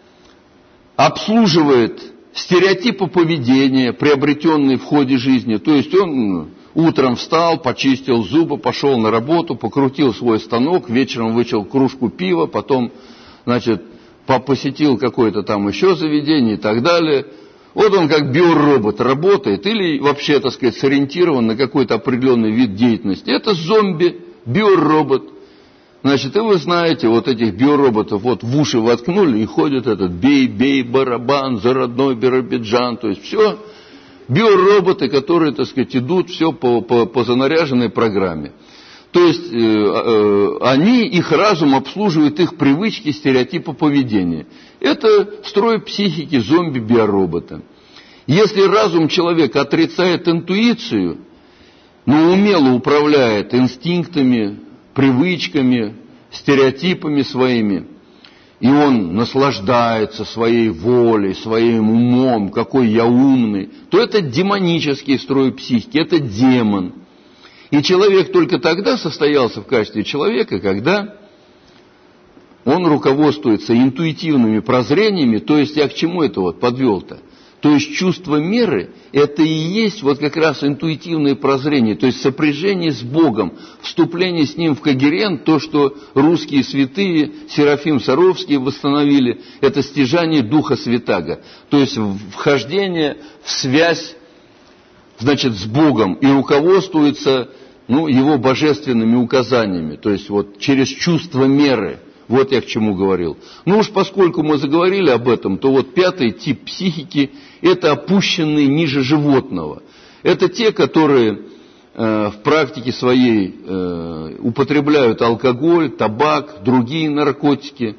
обслуживает стереотипы поведения, приобретенные в ходе жизни, то есть он утром встал, почистил зубы, пошел на работу, покрутил свой станок, вечером выпил кружку пива, потом, значит, посетил какое-то там еще заведение и так далее. Вот он как биоробот работает или вообще, так сказать, сориентирован на какой-то определенный вид деятельности. Это зомби, биоробот. Значит, и вы знаете, вот этих биороботов вот в уши воткнули и ходит этот бей, бей, барабан, за родной Биробиджан, то есть все. Биороботы, которые, так сказать, идут все по, по, по занаряженной программе. То есть э, э, они, их разум обслуживает их привычки, стереотипы поведения. Это строй психики зомби-биоробота. Если разум человека отрицает интуицию, но умело управляет инстинктами, привычками, стереотипами своими, и он наслаждается своей волей, своим умом, какой я умный, то это демонический строй психики, это демон. И человек только тогда состоялся в качестве человека, когда он руководствуется интуитивными прозрениями, то есть я к чему это вот подвел-то? То есть чувство меры – это и есть вот как раз интуитивное прозрение, то есть сопряжение с Богом, вступление с Ним в когерент, то, что русские святые, Серафим Саровский восстановили, это стяжание Духа Святаго, то есть вхождение в связь значит, с Богом и руководствуется, ну, его божественными указаниями, то есть вот через чувство меры. Вот я к чему говорил. Ну уж поскольку мы заговорили об этом, то вот пятый тип психики – это опущенные ниже животного. Это те, которые э, в практике своей э, употребляют алкоголь, табак, другие наркотики.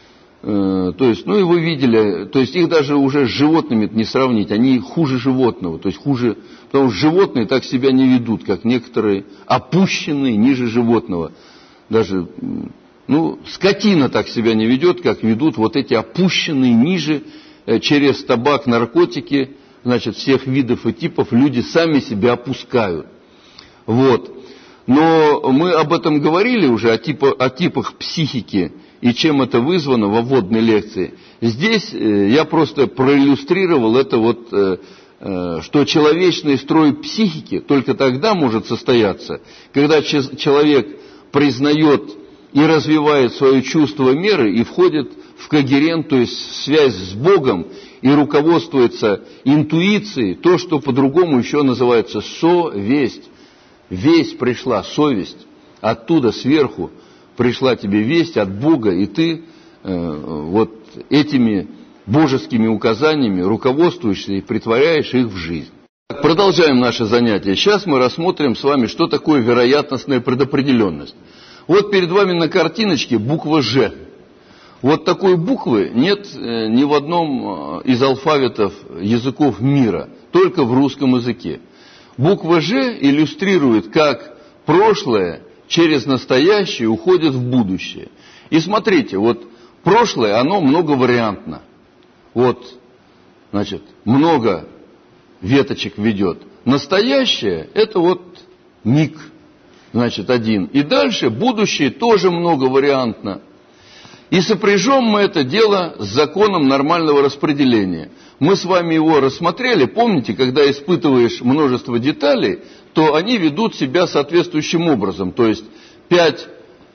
Э, то есть, ну и вы видели, то есть их даже уже с животными не сравнить, они хуже животного, то есть хуже, потому что животные так себя не ведут, как некоторые опущенные ниже животного. Даже... Ну, скотина так себя не ведет, как ведут вот эти опущенные ниже, э, через табак, наркотики, значит, всех видов и типов люди сами себя опускают. Вот. Но мы об этом говорили уже, о, типа, о типах психики и чем это вызвано во вводной лекции. Здесь э, я просто проиллюстрировал это вот, э, э, что человечный строй психики только тогда может состояться, когда че- человек признает и развивает свое чувство меры и входит в когерент, то есть в связь с Богом, и руководствуется интуицией, то, что по-другому еще называется совесть. Весть пришла, совесть, оттуда сверху пришла тебе весть от Бога, и ты э, вот этими божескими указаниями руководствуешься и притворяешь их в жизнь. Продолжаем наше занятие. Сейчас мы рассмотрим с вами, что такое вероятностная предопределенность. Вот перед вами на картиночке буква «Ж». Вот такой буквы нет ни в одном из алфавитов языков мира, только в русском языке. Буква «Ж» иллюстрирует, как прошлое через настоящее уходит в будущее. И смотрите, вот прошлое, оно многовариантно. Вот, значит, много веточек ведет. Настоящее – это вот миг. Значит, один. И дальше будущее тоже многовариантно. И сопряжем мы это дело с законом нормального распределения. Мы с вами его рассмотрели. Помните, когда испытываешь множество деталей, то они ведут себя соответствующим образом. То есть пять,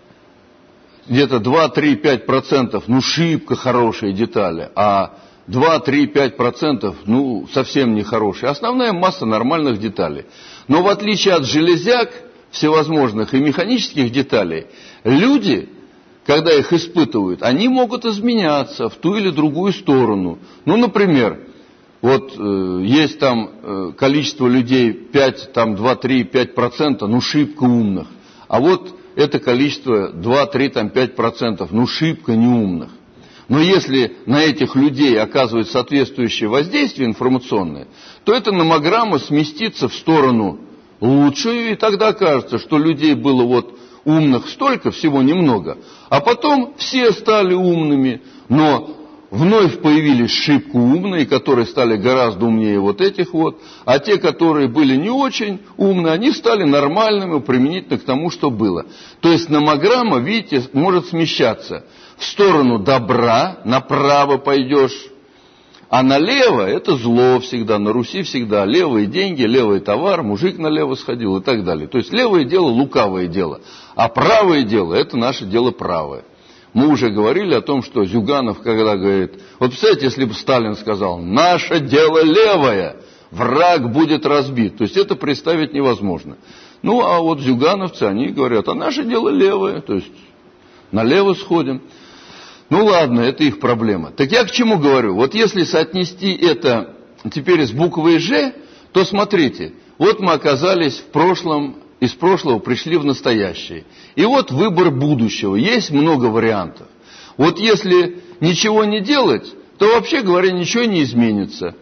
где-то два, три, пять процентов, ну, шибко хорошие детали, а два, три, пять процентов, ну, совсем нехорошие. Основная масса нормальных деталей. Но в отличие от железяк, всевозможных и механических деталей, люди, когда их испытывают, они могут изменяться в ту или другую сторону. Ну, например, вот э, есть там э, количество людей пять, там два, три, пять процентов, ну, шибко умных. А вот это количество два, три, там пять процентов, ну, шибко неумных. Но если на этих людей оказывает соответствующее воздействие информационное, то эта номограмма сместится в сторону лучшую, и тогда кажется, что людей было вот умных столько, всего немного, а потом все стали умными, но вновь появились шибко умные, которые стали гораздо умнее вот этих вот, а те, которые были не очень умные, они стали нормальными применительно к тому, что было. То есть номограмма, видите, может смещаться в сторону добра, направо пойдешь, а налево это зло всегда, на Руси всегда левые деньги, левый товар, мужик налево сходил и так далее. То есть левое дело лукавое дело, а правое дело это наше дело правое. Мы уже говорили о том, что Зюганов, когда говорит, вот представляете, если бы Сталин сказал, наше дело левое, враг будет разбит. То есть это представить невозможно. Ну а вот зюгановцы, они говорят, а наше дело левое, то есть налево сходим. Ну ладно, это их проблема. Так я к чему говорю? Вот если соотнести это теперь с буквой «Ж», то смотрите, вот мы оказались в прошлом, из прошлого пришли в настоящее. И вот выбор будущего. Есть много вариантов. Вот если ничего не делать, то вообще говоря, ничего не изменится.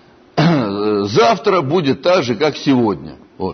Завтра будет так же, как сегодня. Вот.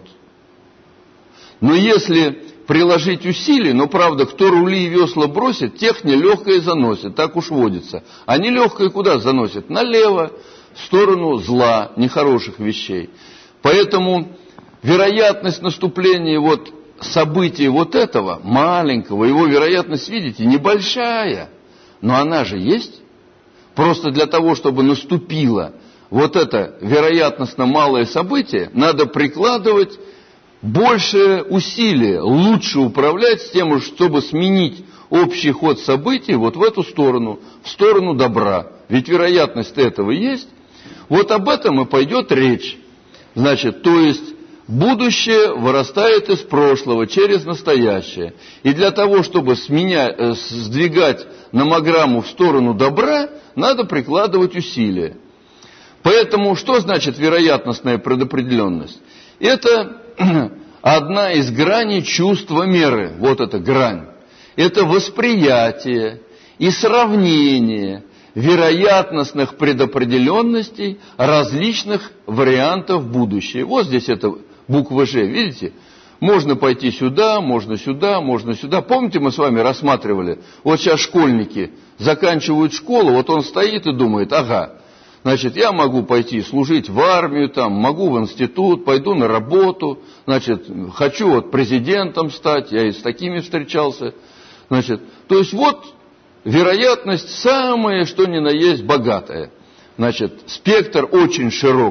Но если приложить усилий, но правда, кто рули и весла бросит, тех нелегкое заносит, так уж водится. А нелегкое куда заносит? Налево, в сторону зла, нехороших вещей. Поэтому вероятность наступления вот события вот этого, маленького, его вероятность, видите, небольшая, но она же есть. Просто для того, чтобы наступило вот это вероятностно малое событие, надо прикладывать больше усилия, лучше управлять с тем, чтобы сменить общий ход событий вот в эту сторону, в сторону добра. Ведь вероятность этого есть. Вот об этом и пойдет речь. Значит, то есть будущее вырастает из прошлого через настоящее. И для того, чтобы сменя... сдвигать номограмму в сторону добра, надо прикладывать усилия. Поэтому что значит вероятностная предопределенность? Это одна из граней чувства меры. Вот эта грань. Это восприятие и сравнение вероятностных предопределенностей различных вариантов будущего. Вот здесь это буква «Ж», видите? Можно пойти сюда, можно сюда, можно сюда. Помните, мы с вами рассматривали, вот сейчас школьники заканчивают школу, вот он стоит и думает, ага, значит, я могу пойти служить в армию, там, могу в институт, пойду на работу, значит, хочу вот президентом стать, я и с такими встречался. Значит, то есть вот вероятность самая, что ни на есть, богатая. Значит, спектр очень широк.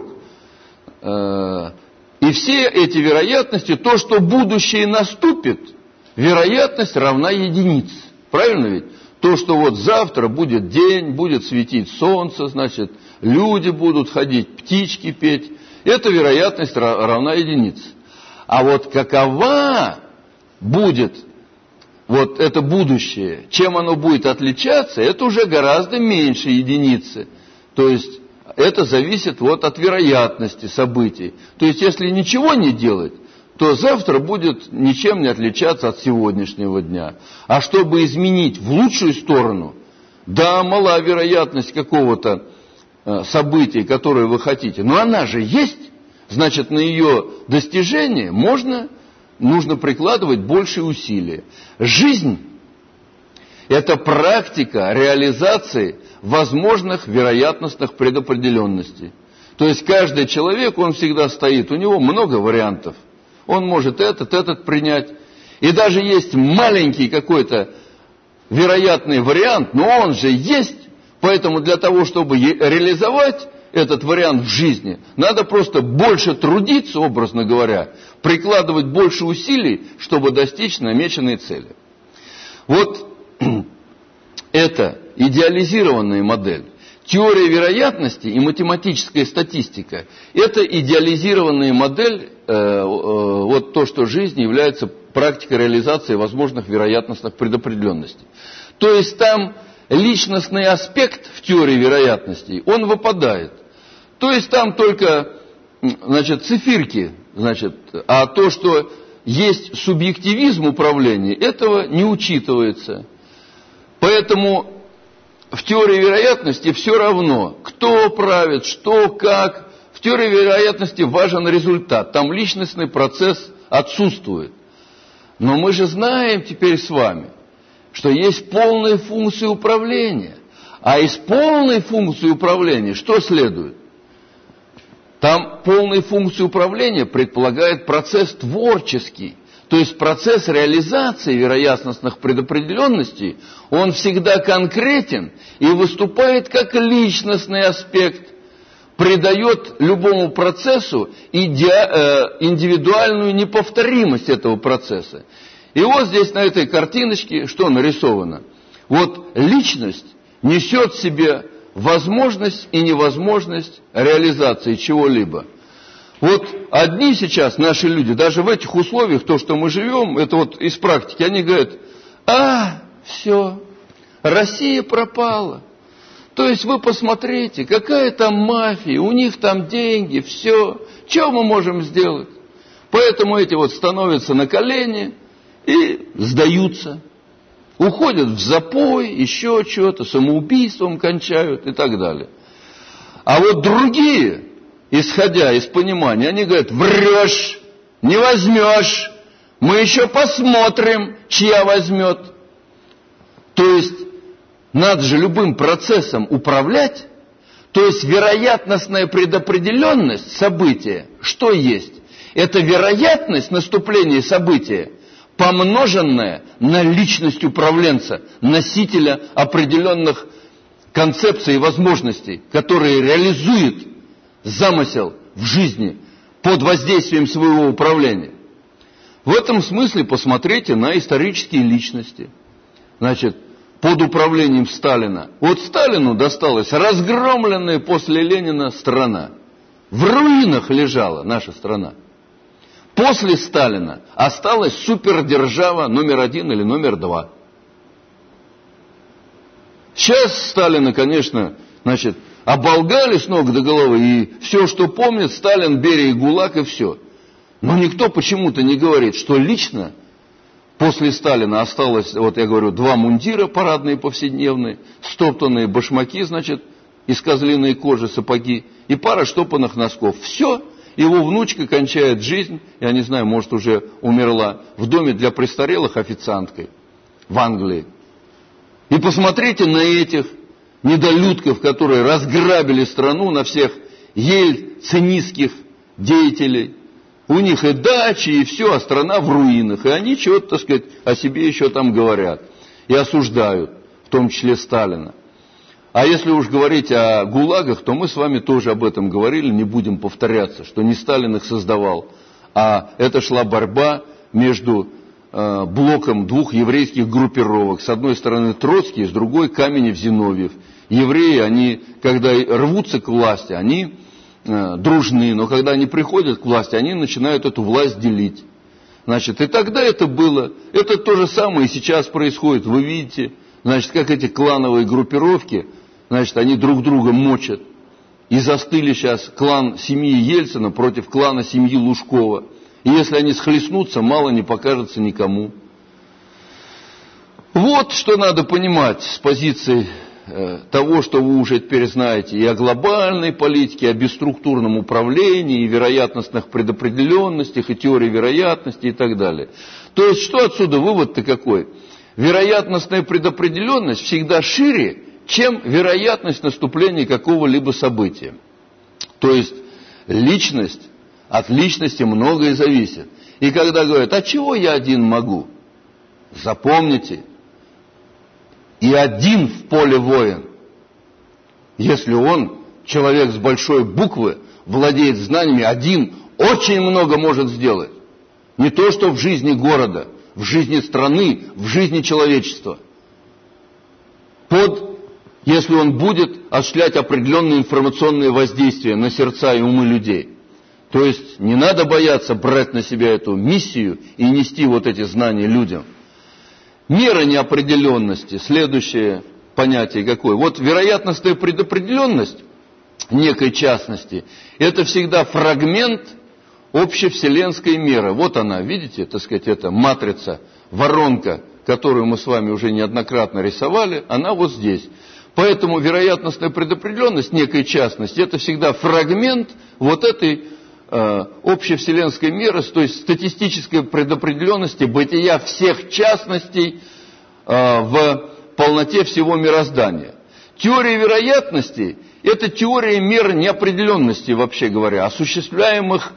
И все эти вероятности, то, что будущее наступит, вероятность равна единице. Правильно ведь? То, что вот завтра будет день, будет светить солнце, значит, люди будут ходить, птички петь. Эта вероятность равна единице. А вот какова будет вот это будущее, чем оно будет отличаться, это уже гораздо меньше единицы. То есть это зависит вот от вероятности событий. То есть если ничего не делать, то завтра будет ничем не отличаться от сегодняшнего дня. А чтобы изменить в лучшую сторону, да, мала вероятность какого-то события, которое вы хотите, но она же есть, значит, на ее достижение можно, нужно прикладывать большие усилия. Жизнь – это практика реализации возможных вероятностных предопределенностей. То есть каждый человек, он всегда стоит, у него много вариантов. Он может этот, этот принять. И даже есть маленький какой-то вероятный вариант, но он же есть. Поэтому для того, чтобы реализовать этот вариант в жизни, надо просто больше трудиться, образно говоря, прикладывать больше усилий, чтобы достичь намеченной цели. Вот это идеализированная модель. Теория вероятности и математическая статистика – это идеализированная модель, э, э, вот то, что жизнь является практикой реализации возможных вероятностных предопределенностей. То есть там личностный аспект в теории вероятностей, он выпадает. То есть там только, значит, циферки, значит, а то, что есть субъективизм управления, этого не учитывается. Поэтому в теории вероятности все равно, кто правит, что, как. В теории вероятности важен результат, там личностный процесс отсутствует. Но мы же знаем теперь с вами, что есть полная функция управления. А из полной функции управления что следует? Там полная функция управления предполагает процесс творческий. То есть процесс реализации вероятностных предопределенностей, он всегда конкретен и выступает как личностный аспект, придает любому процессу индивидуальную неповторимость этого процесса. И вот здесь на этой картиночке что нарисовано? Вот личность несет в себе возможность и невозможность реализации чего-либо. Вот одни сейчас, наши люди, даже в этих условиях, то, что мы живем, это вот из практики, они говорят, а, все, Россия пропала. То есть вы посмотрите, какая там мафия, у них там деньги, все, что мы можем сделать? Поэтому эти вот становятся на колени и сдаются. Уходят в запой, еще что-то, самоубийством кончают и так далее. А вот другие, исходя из понимания, они говорят, врешь, не возьмешь, мы еще посмотрим, чья возьмет. То есть, надо же любым процессом управлять, то есть вероятностная предопределенность события, что есть? Это вероятность наступления события, помноженная на личность управленца, носителя определенных концепций и возможностей, которые реализует замысел в жизни под воздействием своего управления. В этом смысле посмотрите на исторические личности. Значит, под управлением Сталина. Вот Сталину досталась разгромленная после Ленина страна. В руинах лежала наша страна. После Сталина осталась супердержава номер один или номер два. Сейчас Сталина, конечно, значит, оболгали с ног до головы, и все, что помнят, Сталин, Берия и ГУЛАГ, и все. Но никто почему-то не говорит, что лично после Сталина осталось, вот я говорю, два мундира парадные повседневные, стоптанные башмаки, значит, из козлиной кожи, сапоги, и пара штопанных носков. Все, его внучка кончает жизнь, я не знаю, может, уже умерла, в доме для престарелых официанткой в Англии. И посмотрите на этих недолюдков, которые разграбили страну, на всех ельцинистских деятелей. У них и дачи, и все, а страна в руинах. И они чего-то, так сказать, о себе еще там говорят. И осуждают, в том числе Сталина. А если уж говорить о ГУЛАГах, то мы с вами тоже об этом говорили, не будем повторяться, что не Сталин их создавал, а это шла борьба между э, блоком двух еврейских группировок. С одной стороны Троцкий, с другой Каменев-Зиновьев. Евреи, они, когда рвутся к власти, они э, дружны, но когда они приходят к власти, они начинают эту власть делить. Значит, и тогда это было. Это то же самое и сейчас происходит. Вы видите, значит, как эти клановые группировки, значит, они друг друга мочат. И застыли сейчас клан семьи Ельцина против клана семьи Лужкова. И если они схлестнутся, мало не покажется никому. Вот что надо понимать с позиции э, того, что вы уже теперь знаете, и о глобальной политике, и о бесструктурном управлении, и вероятностных предопределенностях, и теории вероятности и так далее. То есть, что отсюда вывод-то какой? Вероятностная предопределенность всегда шире, чем вероятность наступления какого-либо события. То есть личность, от личности многое зависит. И когда говорят, а чего я один могу? Запомните, и один в поле воин, если он, человек с большой буквы, владеет знаниями, один очень много может сделать. Не то, что в жизни города, в жизни страны, в жизни человечества. Под если он будет осуществлять определенные информационные воздействия на сердца и умы людей. То есть не надо бояться брать на себя эту миссию и нести вот эти знания людям. Мера неопределенности, следующее понятие какое? Вот вероятностная предопределенность некой частности, это всегда фрагмент общевселенской меры. Вот она, видите, так сказать, это матрица, воронка, которую мы с вами уже неоднократно рисовали, она вот здесь. Поэтому вероятностная предопределенность некой частности, это всегда фрагмент вот этой э, общевселенской меры, то есть статистической предопределенности бытия всех частностей э, в полноте всего мироздания. Теория вероятностей – это теория мер неопределенности, вообще говоря, осуществляемых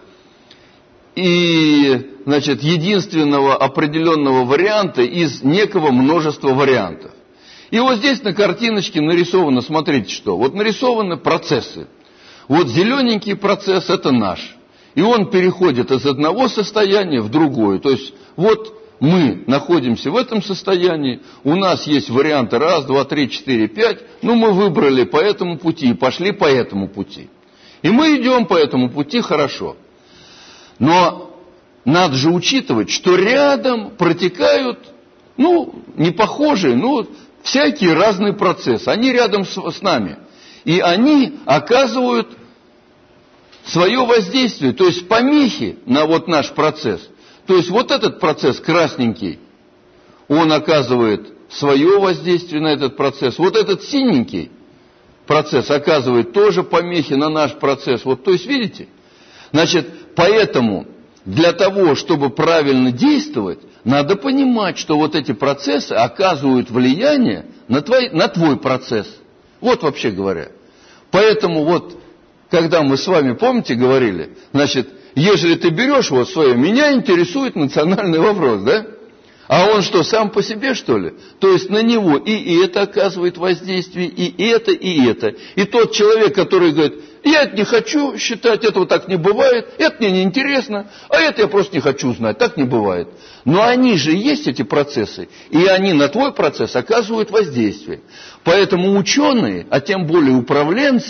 и, значит, единственного определенного варианта из некого множества вариантов. И вот здесь на картиночке нарисовано, смотрите что, вот нарисованы процессы. Вот зелененький процесс – это наш. И он переходит из одного состояния в другое. То есть вот мы находимся в этом состоянии, у нас есть варианты раз, два, три, четыре, пять, ну мы выбрали по этому пути и пошли по этому пути. И мы идем по этому пути хорошо. Но надо же учитывать, что рядом протекают, ну, не похожие, ну, всякие разные процессы. Они рядом с, с нами. И они оказывают свое воздействие, то есть помехи на вот наш процесс. То есть вот этот процесс красненький, он оказывает свое воздействие на этот процесс. Вот этот синенький процесс оказывает тоже помехи на наш процесс. Вот, то есть, видите? Значит, поэтому для того, чтобы правильно действовать, надо понимать, что вот эти процессы оказывают влияние на твой, на твой процесс. Вот вообще говоря. Поэтому вот, когда мы с вами, помните, говорили, значит, если ты берешь вот свое, меня интересует национальный вопрос, да? А он что, сам по себе, что ли? То есть на него и, и это оказывает воздействие, и это, и это. И тот человек, который говорит, я это не хочу считать, этого так не бывает, это мне не интересно, а это я просто не хочу знать, так не бывает. Но они же есть, эти процессы, и они на твой процесс оказывают воздействие. Поэтому ученые, а тем более управленцы,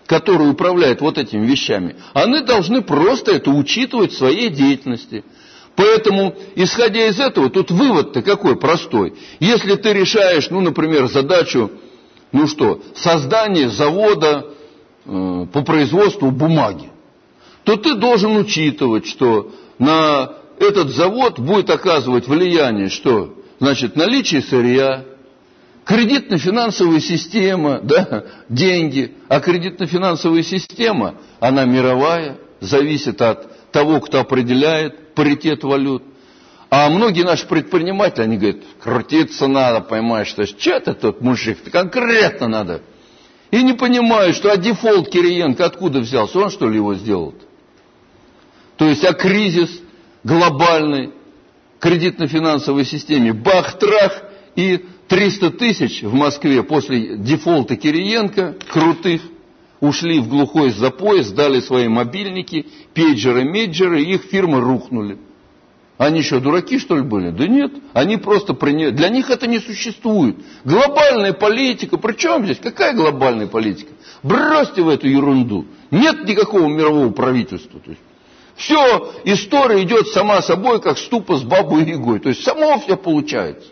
которые управляют вот этими вещами, они должны просто это учитывать в своей деятельности. Поэтому, исходя из этого, тут вывод-то какой простой. Если ты решаешь, ну, например, задачу, ну что, создания завода э, по производству бумаги, то ты должен учитывать, что на этот завод будет оказывать влияние, что, значит, наличие сырья, кредитно-финансовая система, да, деньги, а кредитно-финансовая система, она мировая, зависит от того, кто определяет паритет валют. А многие наши предприниматели, они говорят, крутиться надо, понимаешь, что что-то тут, мужик, конкретно надо. И не понимают, что а дефолт Кириенко откуда взялся, он что ли его сделал? То есть, а кризис глобальный, кредитно-финансовой системе, бах-трах, и триста тысяч в Москве после дефолта Кириенко, крутых, ушли в глухой запой, сдали свои мобильники, пейджеры, мейджеры, и их фирмы рухнули. Они что, дураки, что ли, были? Да нет, они просто приняли. Для них это не существует. Глобальная политика, при чем здесь? Какая глобальная политика? Бросьте в эту ерунду. Нет никакого мирового правительства. То есть, все, история идет сама собой, как ступа с бабой Ягой. То есть, само все получается.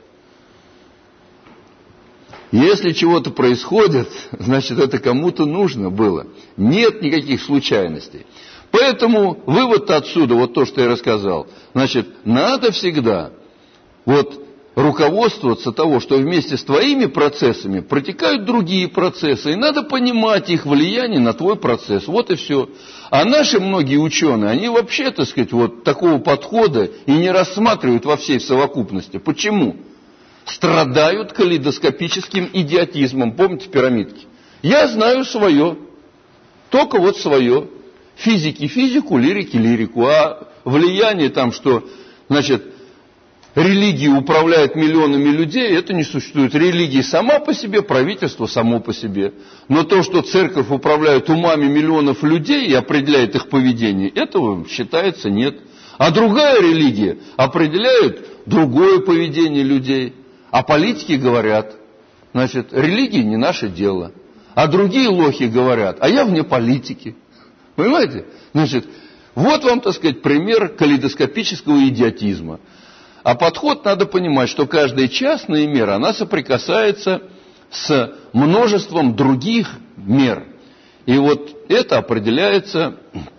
Если чего-то происходит, значит, это кому-то нужно было. Нет никаких случайностей. Поэтому вывод отсюда, вот то, что я рассказал, значит, надо всегда вот руководствоваться того, что вместе с твоими процессами протекают другие процессы, и надо понимать их влияние на твой процесс. Вот и все. А наши многие ученые, они вообще, так сказать, вот такого подхода и не рассматривают во всей совокупности. Почему? Страдают калейдоскопическим идиотизмом. Помните пирамидки? Я знаю свое, только вот свое. Физики физику, лирики лирику. А влияние там, что, значит, религия управляет миллионами людей, это не существует. Религия сама по себе, правительство само по себе. Но то, что церковь управляет умами миллионов людей и определяет их поведение, этого считается нет. А другая религия определяет другое поведение людей. А политики говорят, значит, религия не наше дело. А другие лохи говорят, а я вне политики. Понимаете? Значит, вот вам, так сказать, пример калейдоскопического идиотизма. А подход надо понимать, что каждая частная мера, она соприкасается с множеством других мер. И вот это определяется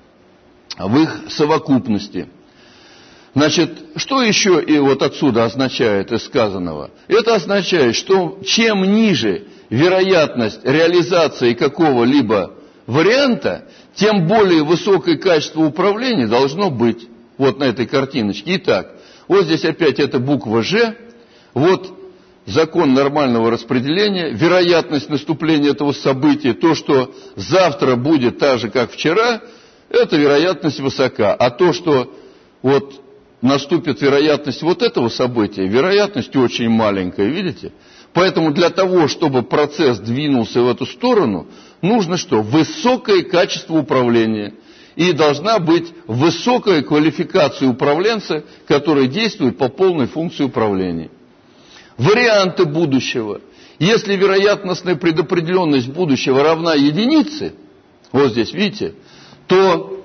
в их совокупности. Значит, что еще и вот отсюда означает из сказанного? Это означает, что чем ниже вероятность реализации какого-либо варианта, тем более высокое качество управления должно быть. Вот на этой картиночке. Итак, вот здесь опять эта буква «Ж». Вот закон нормального распределения, вероятность наступления этого события, то, что завтра будет так же, как вчера, эта вероятность высока. А то, что вот наступит вероятность вот этого события, вероятность очень маленькая, видите? Поэтому для того, чтобы процесс двинулся в эту сторону, нужно что? Высокое качество управления. И должна быть высокая квалификация управленца, который действует по полной функции управления. Варианты будущего. Если вероятностная предопределенность будущего равна единице, вот здесь, видите, то,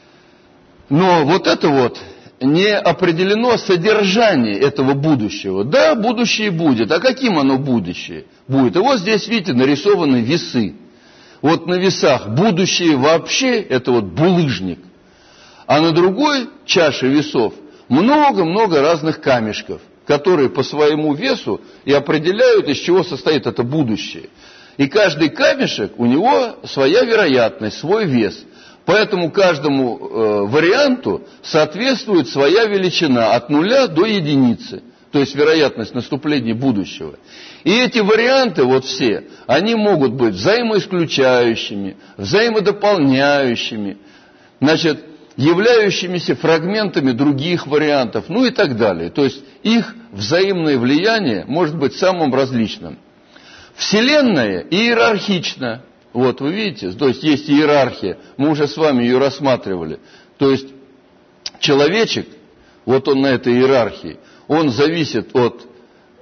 но вот это вот не определено содержание этого будущего. Да, будущее будет. А каким оно будущее будет? И вот здесь, видите, нарисованы весы. Вот на весах будущее вообще это вот булыжник. А на другой чаше весов много-много разных камешков, которые по своему весу и определяют, из чего состоит это будущее. И каждый камешек, у него своя вероятность, свой вес. Поэтому каждому э, варианту соответствует своя величина от нуля до единицы. То есть вероятность наступления будущего. И эти варианты, вот все, они могут быть взаимоисключающими, взаимодополняющими, значит, являющимися фрагментами других вариантов, ну и так далее. То есть их взаимное влияние может быть самым различным. Вселенная иерархична. Вот, вы видите, то есть есть иерархия, мы уже с вами ее рассматривали. То есть человечек, вот он на этой иерархии, он зависит от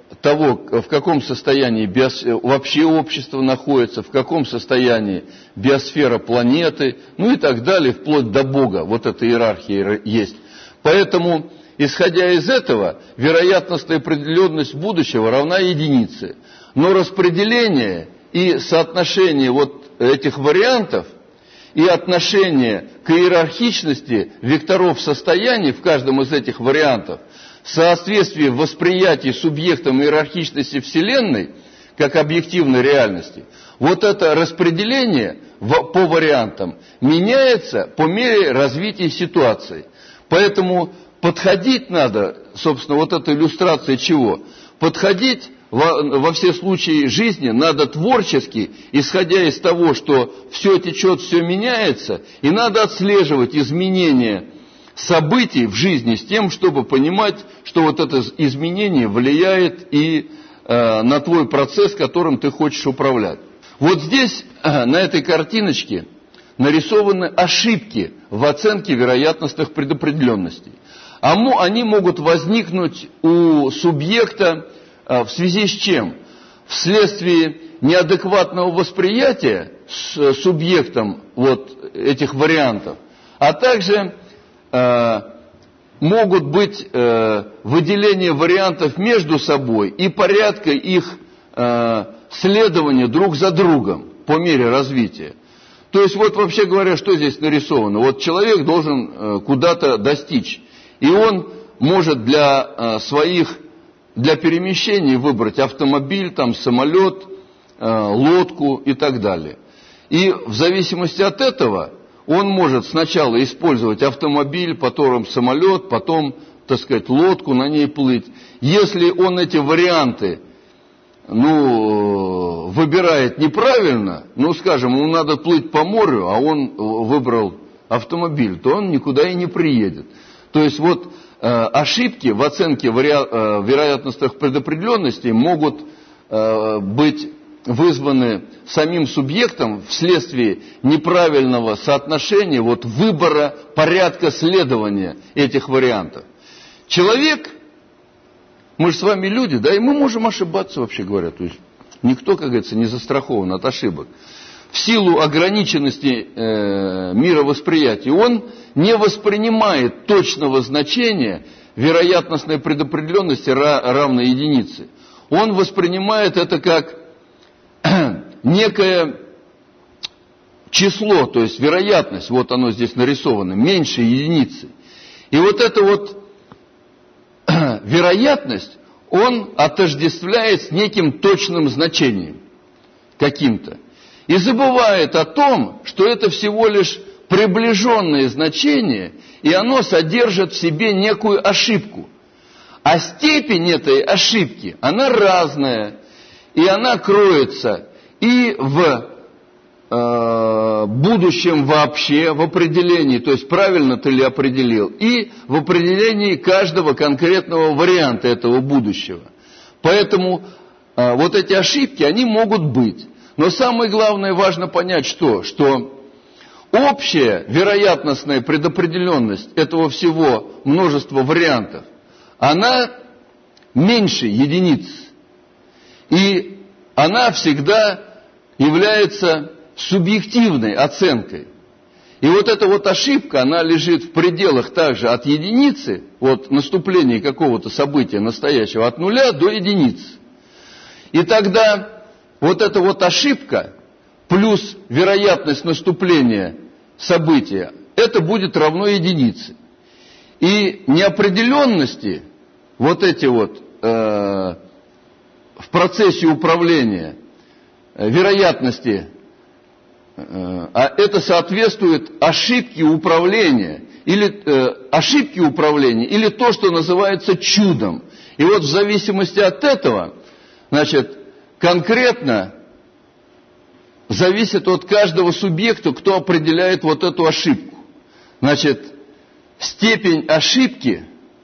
того, в каком состоянии биос... вообще общество находится, в каком состоянии биосфера планеты, ну и так далее, вплоть до Бога. Вот эта иерархия есть. Поэтому, исходя из этого, вероятностная определенность будущего равна единице. Но распределение и соотношение вот этих вариантов и отношение к иерархичности векторов состояний в каждом из этих вариантов, соответствие восприятия субъектом иерархичности Вселенной как объективной реальности, вот это распределение по вариантам меняется по мере развития ситуации. Поэтому подходить надо, собственно, вот эта иллюстрация чего? Подходить во, во все случаи жизни надо творчески, исходя из того, что все течет, все меняется, и надо отслеживать изменения событий в жизни с тем, чтобы понимать, что вот это изменение влияет и э, на твой процесс, которым ты хочешь управлять. Вот здесь, э, на этой картиночке, нарисованы ошибки в оценке вероятностных предопределенностей. А они могут возникнуть у субъекта э, в связи с чем? Вследствие неадекватного восприятия с субъектом вот этих вариантов, а также могут быть э, выделения вариантов между собой и порядка их э, следования друг за другом по мере развития. То есть вот вообще говоря, что здесь нарисовано? Вот человек должен э, куда-то достичь, и он может для э, своих, для перемещений выбрать автомобиль, там, самолет, э, лодку и так далее. И в зависимости от этого он может сначала использовать автомобиль, потом самолет, потом, так сказать, лодку, на ней плыть. Если он эти варианты, ну, выбирает неправильно, ну, скажем, ему надо плыть по морю, а он выбрал автомобиль, то он никуда и не приедет. То есть вот э, ошибки в оценке вари... э, вероятностных предопределенностей могут э, быть вызваны самим субъектом вследствие неправильного соотношения, вот выбора порядка следования этих вариантов. Человек, мы же с вами люди, да, и мы можем ошибаться, вообще говоря, то есть никто, как говорится, не застрахован от ошибок. В силу ограниченности э, мировосприятия он не воспринимает точного значения вероятностной предопределенности равной единице. Он воспринимает это как некое число, то есть вероятность, вот оно здесь нарисовано, меньше единицы. И вот эта вот вероятность он отождествляет с неким точным значением, каким-то. И забывает о том, что это всего лишь приближенное значение, и оно содержит в себе некую ошибку. А степень этой ошибки, она разная. И она кроется и в э, будущем вообще, в определении, то есть правильно ты ли определил, и в определении каждого конкретного варианта этого будущего. Поэтому э, вот эти ошибки, они могут быть. Но самое главное, важно понять, что, что общая вероятностная предопределенность этого всего множества вариантов, она меньше единиц. И она всегда является субъективной оценкой. И вот эта вот ошибка, она лежит в пределах также от единицы, от наступления какого-то события настоящего, от нуля до единицы. И тогда вот эта вот ошибка плюс вероятность наступления события, это будет равно единице. И неопределенности, вот эти вот э, в процессе управления, э, вероятности, э, а это соответствует ошибке управления, или э, ошибке управления, или то, что называется чудом. И вот в зависимости от этого, значит, конкретно зависит от каждого субъекта, кто определяет вот эту ошибку. Значит, степень ошибки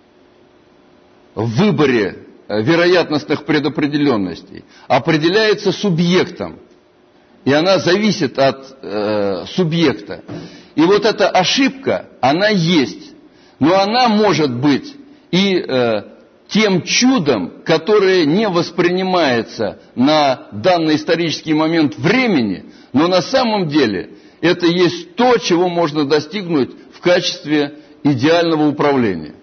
в выборе вероятностных предопределенностей определяется субъектом, и она зависит от э, субъекта. И вот эта ошибка, она есть, но она может быть и э, тем чудом, которое не воспринимается на данный исторический момент времени, но на самом деле это есть то, чего можно достигнуть в качестве идеального управления.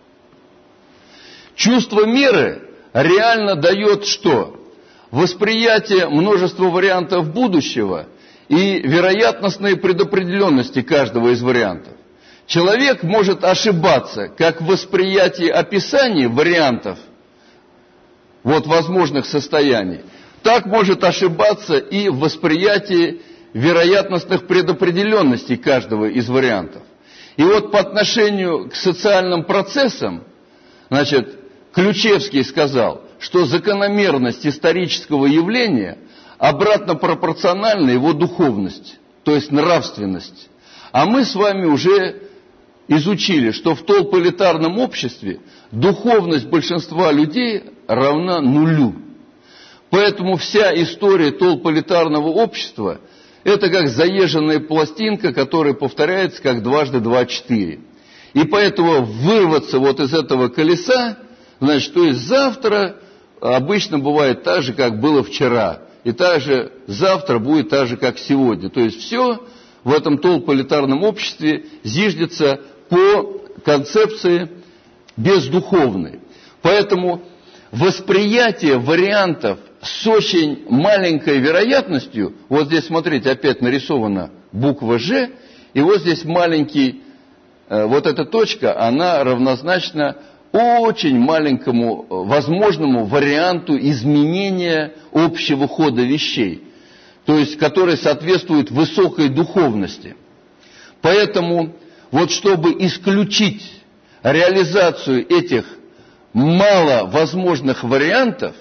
Чувство меры реально дает что? Восприятие множества вариантов будущего и вероятностные предопределенности каждого из вариантов. Человек может ошибаться как в восприятии описания вариантов вот, возможных состояний, так может ошибаться и в восприятии вероятностных предопределенностей каждого из вариантов. И вот по отношению к социальным процессам, значит, Ключевский сказал, что закономерность исторического явления обратно пропорциональна его духовности, то есть нравственности. А мы с вами уже изучили, что в толполитарном обществе духовность большинства людей равна нулю. Поэтому вся история толполитарного общества – это как заезженная пластинка, которая повторяется как дважды два – четыре. И поэтому вырваться вот из этого колеса, значит, то есть завтра обычно бывает так же, как было вчера. И так же завтра будет так же, как сегодня. То есть все в этом толполитарном обществе зиждется по концепции бездуховной. Поэтому восприятие вариантов с очень маленькой вероятностью, вот здесь, смотрите, опять нарисована буква «Ж», и вот здесь маленький, вот эта точка, она равнозначна очень маленькому возможному варианту изменения общего хода вещей, то есть который соответствует высокой духовности. Поэтому вот чтобы исключить реализацию этих маловозможных вариантов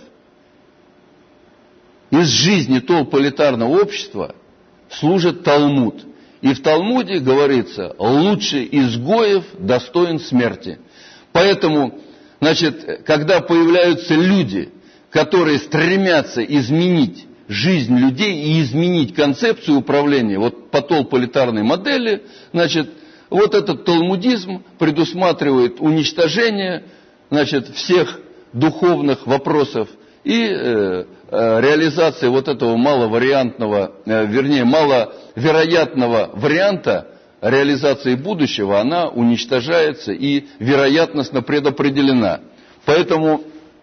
из жизни толполитарного общества служит Талмуд. И в Талмуде говорится: лучший изгоев достоин смерти. Поэтому, значит, когда появляются люди, которые стремятся изменить жизнь людей и изменить концепцию управления, вот по толполитарной модели, значит, вот этот талмудизм предусматривает уничтожение, значит, всех духовных вопросов и э, э, реализация вот этого маловариантного, э, вернее, маловероятного варианта реализации будущего, она уничтожается и вероятностно предопределена. Поэтому,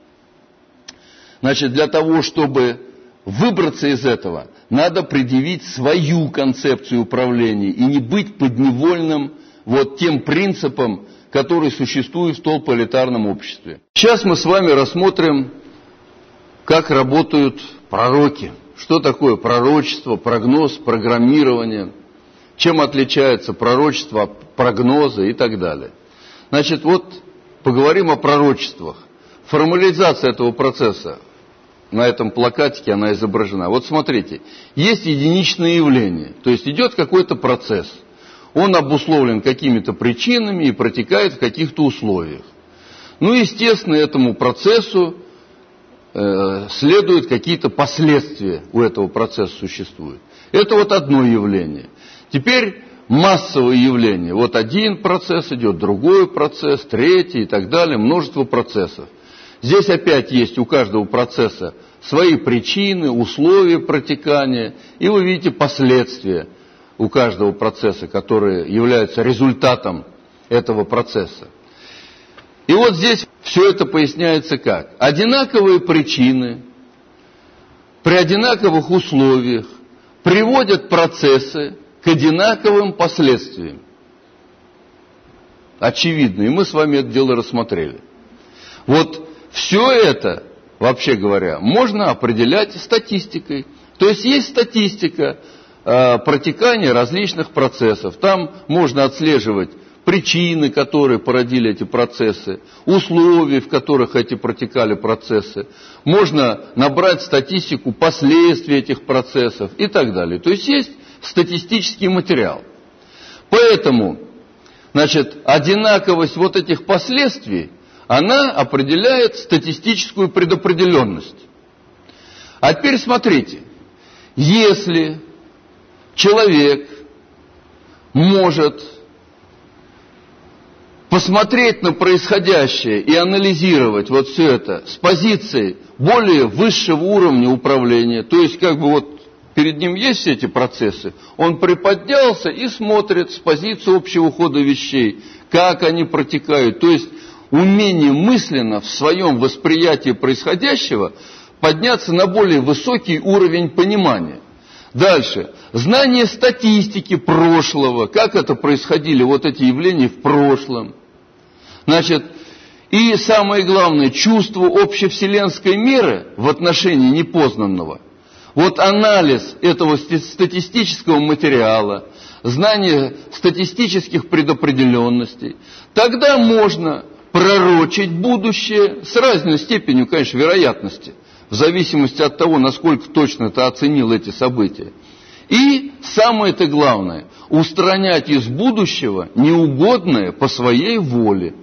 значит, для того, чтобы выбраться из этого, надо предъявить свою концепцию управления и не быть подневольным вот тем принципам, которые существуют в толполитарном обществе. Сейчас мы с вами рассмотрим, как работают пророки. Что такое пророчество, прогноз, программирование, чем отличается пророчество от прогноза и так далее. Значит, вот поговорим о пророчествах. Формализация этого процесса. На этом плакатике она изображена. Вот смотрите, есть единичное явление, то есть идет какой-то процесс. Он обусловлен какими-то причинами и протекает в каких-то условиях. Ну, естественно, этому процессу э, следуют какие-то последствия, у этого процесса существуют. Это вот одно явление. Теперь массовое явление. Вот один процесс идет, другой процесс, третий и так далее, множество процессов. Здесь опять есть у каждого процесса свои причины, условия протекания, и вы видите последствия у каждого процесса, которые являются результатом этого процесса. И вот здесь все это поясняется как? Одинаковые причины при одинаковых условиях приводят процессы к одинаковым последствиям. Очевидно, и мы с вами это дело рассмотрели. Вот все это, вообще говоря, можно определять статистикой. То есть есть статистика э, протекания различных процессов. Там можно отслеживать причины, которые породили эти процессы, условия, в которых эти протекали процессы. Можно набрать статистику последствий этих процессов и так далее. То есть есть статистический материал. Поэтому, значит, одинаковость вот этих последствий, она определяет статистическую предопределенность. А теперь смотрите, если человек может посмотреть на происходящее и анализировать вот все это с позиции более высшего уровня управления, то есть как бы вот перед ним есть все эти процессы, он приподнялся и смотрит с позиции общего хода вещей, как они протекают, то есть умение мысленно в своем восприятии происходящего подняться на более высокий уровень понимания. Дальше. Знание статистики прошлого, как это происходили, вот эти явления в прошлом. Значит, и самое главное, чувство общевселенской меры в отношении непознанного. Вот анализ этого статистического материала, знание статистических предопределенностей, тогда можно пророчить будущее с разной степенью, конечно, вероятности, в зависимости от того, насколько точно ты оценил эти события. И самое-то главное, устранять из будущего неугодное по своей воле.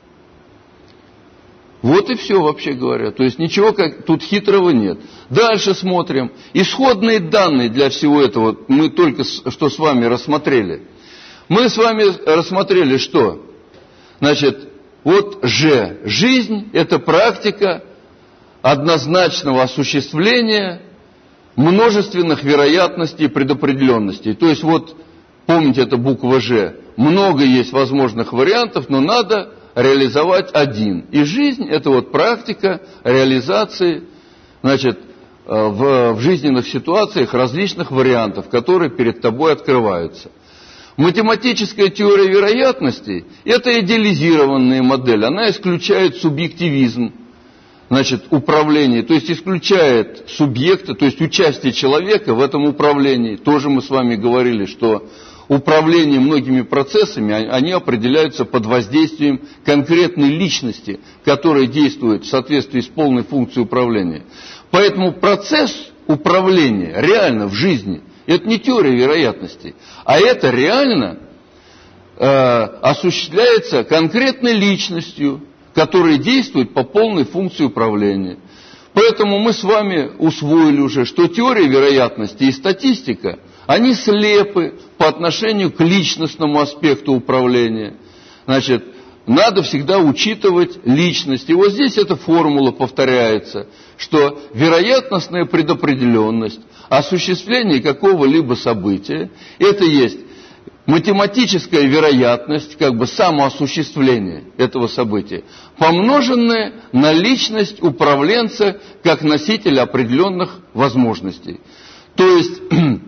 Вот и все, вообще говоря. То есть ничего как, тут хитрого нет. Дальше смотрим. Исходные данные для всего этого мы только что с вами рассмотрели. Мы с вами рассмотрели что? Значит, вот Ж. Жизнь – это практика однозначного осуществления множественных вероятностей и предопределенностей. То есть вот, помните, это буква Ж. Много есть возможных вариантов, но надо реализовать один. И жизнь – это вот практика реализации, значит, в, в жизненных ситуациях различных вариантов, которые перед тобой открываются. Математическая теория вероятностей – это идеализированная модель, она исключает субъективизм, значит, управление, то есть исключает субъекта, то есть участие человека в этом управлении. Тоже мы с вами говорили, что управление многими процессами, они определяются под воздействием конкретной личности, которая действует в соответствии с полной функцией управления. Поэтому процесс управления реально в жизни – это не теория вероятностей, а это реально э, осуществляется конкретной личностью, которая действует по полной функции управления. Поэтому мы с вами усвоили уже, что теория вероятности и статистика, они слепы по отношению к личностному аспекту управления. Значит, надо всегда учитывать личность. И вот здесь эта формула повторяется, что вероятностная предопределенность осуществления какого-либо события, это есть математическая вероятность, как бы самоосуществления этого события, помноженная на личность управленца как носителя определенных возможностей. То есть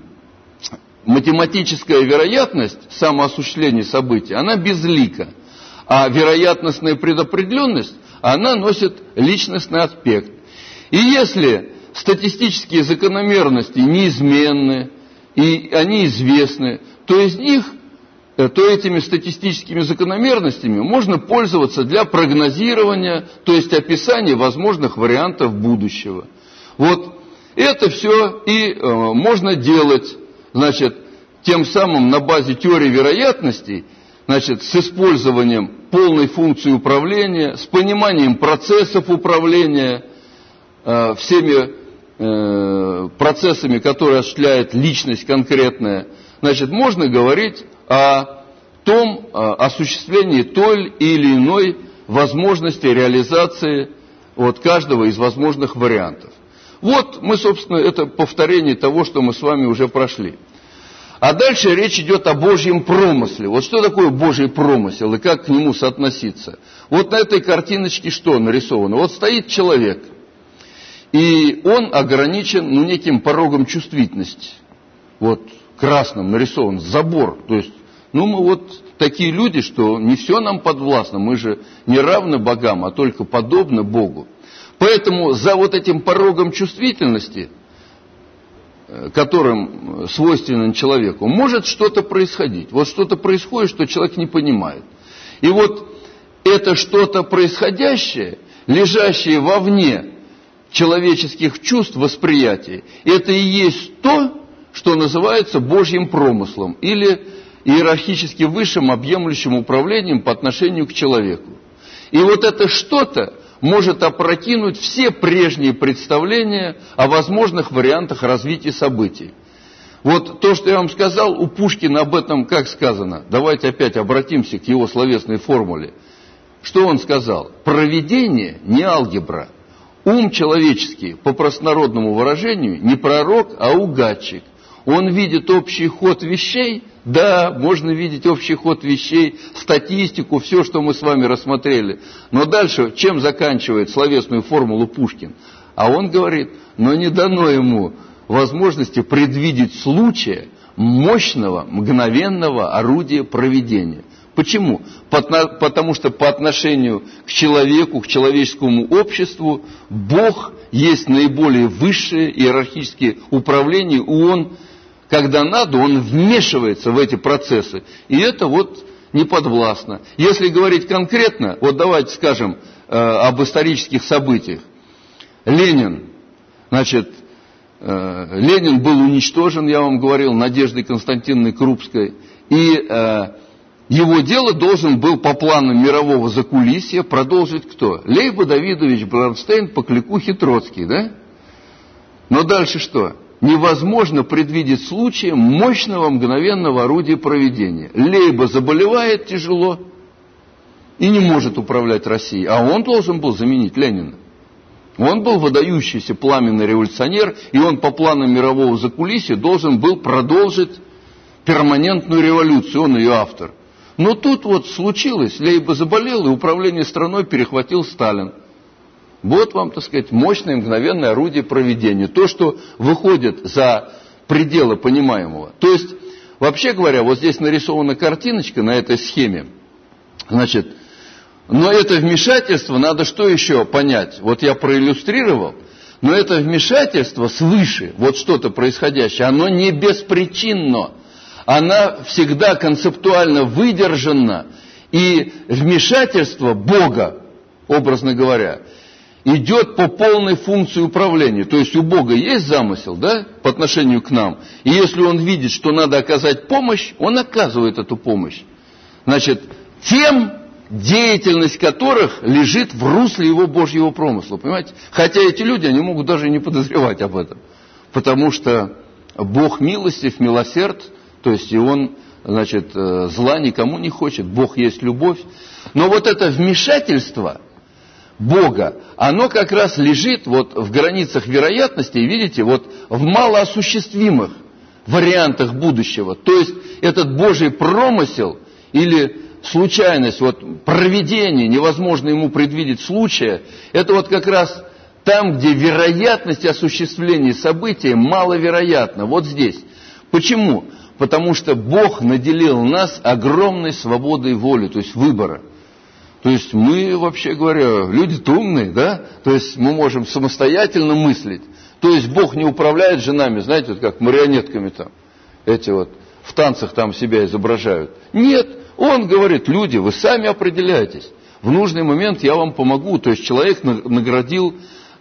математическая вероятность самоосуществления события, она безлика, а вероятностная предопределенность, она носит личностный аспект. И если статистические закономерности неизменны, и они известны, то из них, то этими статистическими закономерностями можно пользоваться для прогнозирования, то есть описания возможных вариантов будущего. Вот это все и э, можно делать, значит, тем самым на базе теории вероятностей, значит, с использованием полной функции управления, с пониманием процессов управления, э, всеми э, процессами, которые осуществляет личность конкретная. Значит, можно говорить о том, о осуществлении той или иной возможности реализации вот каждого из возможных вариантов. Вот мы, собственно, это повторение того, что мы с вами уже прошли. А дальше речь идет о Божьем промысле. Вот что такое Божий промысел и как к нему соотноситься? Вот на этой картиночке что нарисовано? Вот стоит человек, и он ограничен, ну, неким порогом чувствительности. Вот красным нарисован забор. То есть, ну, мы вот такие люди, что не все нам подвластно. Мы же не равны богам, а только подобны Богу. Поэтому за вот этим порогом чувствительности, которым свойственен человеку, может что-то происходить. Вот что-то происходит, что человек не понимает. И вот это что-то происходящее, лежащее вовне человеческих чувств, восприятий, это и есть то, что называется Божьим промыслом или иерархически высшим объемлющим управлением по отношению к человеку. И вот это что-то может опрокинуть все прежние представления о возможных вариантах развития событий. Вот то, что я вам сказал, у Пушкина об этом как сказано? Давайте опять обратимся к его словесной формуле. Что он сказал? Провидение не алгебра. Ум человеческий, по простонародному выражению, не пророк, а угадчик. Он видит общий ход вещей, да, можно видеть общий ход вещей, статистику, все, что мы с вами рассмотрели. Но дальше, чем заканчивает словесную формулу Пушкин? А он говорит, но не дано ему возможности предвидеть случая мощного, мгновенного орудия провидения. Почему? Потому что по отношению к человеку, к человеческому обществу, Бог есть наиболее высшее иерархическое управление, и Он, когда надо, Он вмешивается в эти процессы. И это вот не подвластно. Если говорить конкретно, вот давайте скажем э, об исторических событиях. Ленин, значит, э, Ленин был уничтожен, я вам говорил, Надеждой Константиновной Крупской, и э, его дело должен был по плану мирового закулисья продолжить кто? Лейба Давидович Бронштейн по кликухе Троцкий, да? Но дальше что? Невозможно предвидеть случая мощного мгновенного орудия провидения. Лейба заболевает тяжело и не может управлять Россией, а он должен был заменить Ленина. Он был выдающийся пламенный революционер, и он по плану мирового закулисья должен был продолжить перманентную революцию, он ее автор. Но тут вот случилось, Лейба заболел, и управление страной перехватил Сталин. Вот вам, так сказать, мощное мгновенное орудие провидения. То, что выходит за пределы понимаемого. То есть, вообще говоря, вот здесь нарисована картиночка на этой схеме. Значит, но это вмешательство, надо что еще понять? Вот я проиллюстрировал, но это вмешательство свыше, вот что-то происходящее, оно не беспричинно. Она всегда концептуально выдержана, и вмешательство Бога, образно говоря, идет по полной функции управления. То есть у Бога есть замысел, да, по отношению к нам, и если Он видит, что надо оказать помощь, Он оказывает эту помощь. Значит, тем, деятельность которых лежит в русле Его Божьего промысла, понимаете? Хотя эти люди, они могут даже не подозревать об этом, потому что Бог милостив, милосерд. То есть и Он, значит, зла никому не хочет, Бог есть любовь. Но вот это вмешательство Бога, оно как раз лежит вот в границах вероятностей, видите, вот в малоосуществимых вариантах будущего. То есть этот Божий промысел или случайность, вот провидение, невозможно ему предвидеть случая, это вот как раз там, где вероятность осуществления события маловероятна, вот здесь. Почему? Потому что Бог наделил нас огромной свободой воли, то есть выбора. То есть мы, вообще говоря, люди-то умные, да? То есть мы можем самостоятельно мыслить. То есть Бог не управляет же нами, знаете, вот как марионетками там, эти вот в танцах там себя изображают. Нет, Он говорит, люди, вы сами определяетесь. В нужный момент я вам помогу. То есть человек наградил,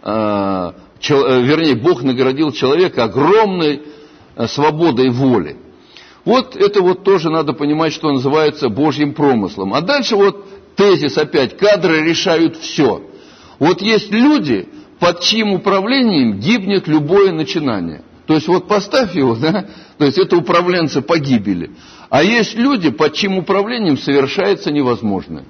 э, чел, вернее, Бог наградил человека огромной э, свободой воли. Вот это вот тоже надо понимать, что называется Божьим промыслом. А дальше вот тезис опять, кадры решают все. Вот есть люди, под чьим управлением гибнет любое начинание. То есть вот поставь его, да, то есть это управленцы погибели. А есть люди, под чьим управлением совершается невозможное.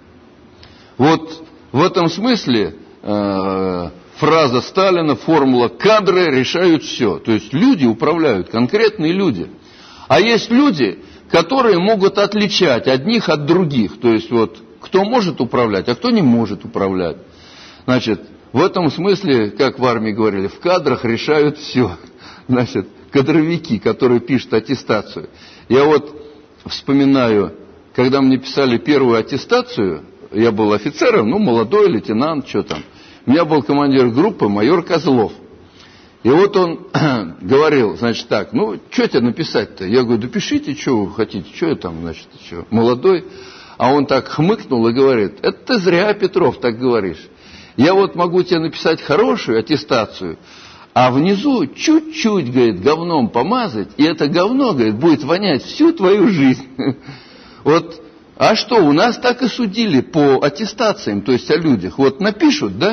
Вот в этом смысле э, фраза Сталина, формула «кадры решают все». То есть люди управляют, конкретные люди. А есть люди, которые могут отличать одних от других. То есть вот кто может управлять, а кто не может управлять. Значит, в этом смысле, как в армии говорили, в кадрах решают все. Значит, кадровики, которые пишут аттестацию. Я вот вспоминаю, когда мне писали первую аттестацию, я был офицером, ну, молодой лейтенант, что там. У меня был командир группы майор Козлов. И вот он говорил, значит, так, ну, что тебе написать-то? Я говорю, да пишите, что вы хотите, что я там, значит, что, молодой. А он так хмыкнул и говорит, это ты зря, Петров, так говоришь. Я вот могу тебе написать хорошую аттестацию, а внизу чуть-чуть, говорит, говном помазать, и это говно, говорит, будет вонять всю твою жизнь. Вот, а что, у нас так и судили по аттестациям, то есть о людях. Вот напишут, да,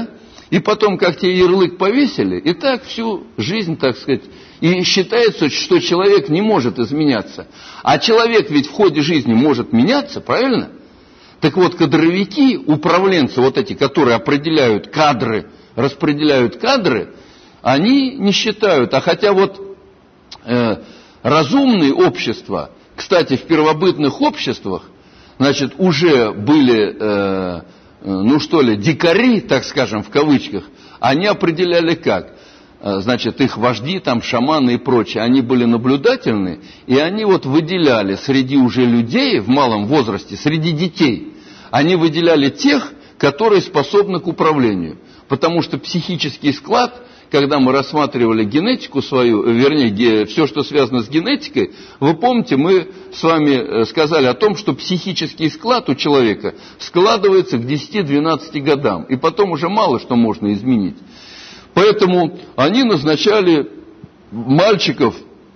И потом, как тебе ярлык повесили, и так всю жизнь, так сказать, и считается, что человек не может изменяться. А человек ведь в ходе жизни может меняться, правильно? Так вот, кадровики, управленцы, вот эти, которые определяют кадры, распределяют кадры, они не считают. А хотя вот э, разумные общества, кстати, в первобытных обществах, значит, уже были... Э, ну что ли, дикари, так скажем, в кавычках, они определяли как? Значит, их вожди, там, шаманы и прочее, они были наблюдательны, и они вот выделяли среди уже людей в малом возрасте, среди детей, они выделяли тех, которые способны к управлению. Потому что психический склад, когда мы рассматривали генетику свою, вернее, все, что связано с генетикой, вы помните, мы с вами сказали о том, что психический склад у человека складывается к десяти-двенадцати годам, и потом уже мало что можно изменить. Поэтому они назначали мальчиков,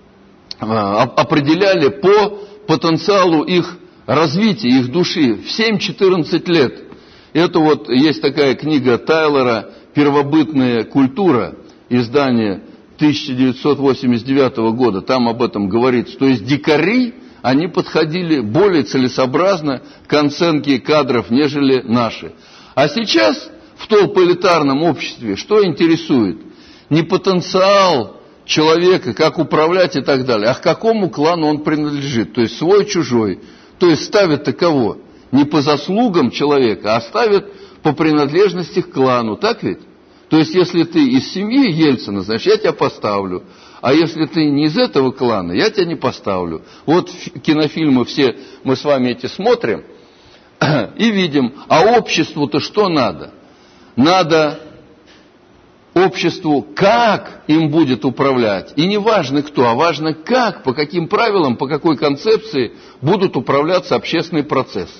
определяли по потенциалу их развития, их души в семь-четырнадцать лет. Это вот есть такая книга Тайлора «Первобытная культура», издание тысяча девятьсот восемьдесят девятого года, там об этом говорится. То есть дикари, они подходили более целесообразно к оценке кадров, нежели наши. А сейчас в толполитарном обществе что интересует? Не потенциал человека, как управлять и так далее, а к какому клану он принадлежит. То есть свой-чужой. То есть ставят таково. Не по заслугам человека, а ставят по принадлежности к клану. Так ведь? То есть, если ты из семьи Ельцина, значит, я тебя поставлю. А если ты не из этого клана, я тебя не поставлю. Вот кинофильмы все мы с вами эти смотрим и видим. А обществу-то что надо? Надо обществу, как им будет управлять. И не важно кто, а важно как, по каким правилам, по какой концепции будут управляться общественные процессы.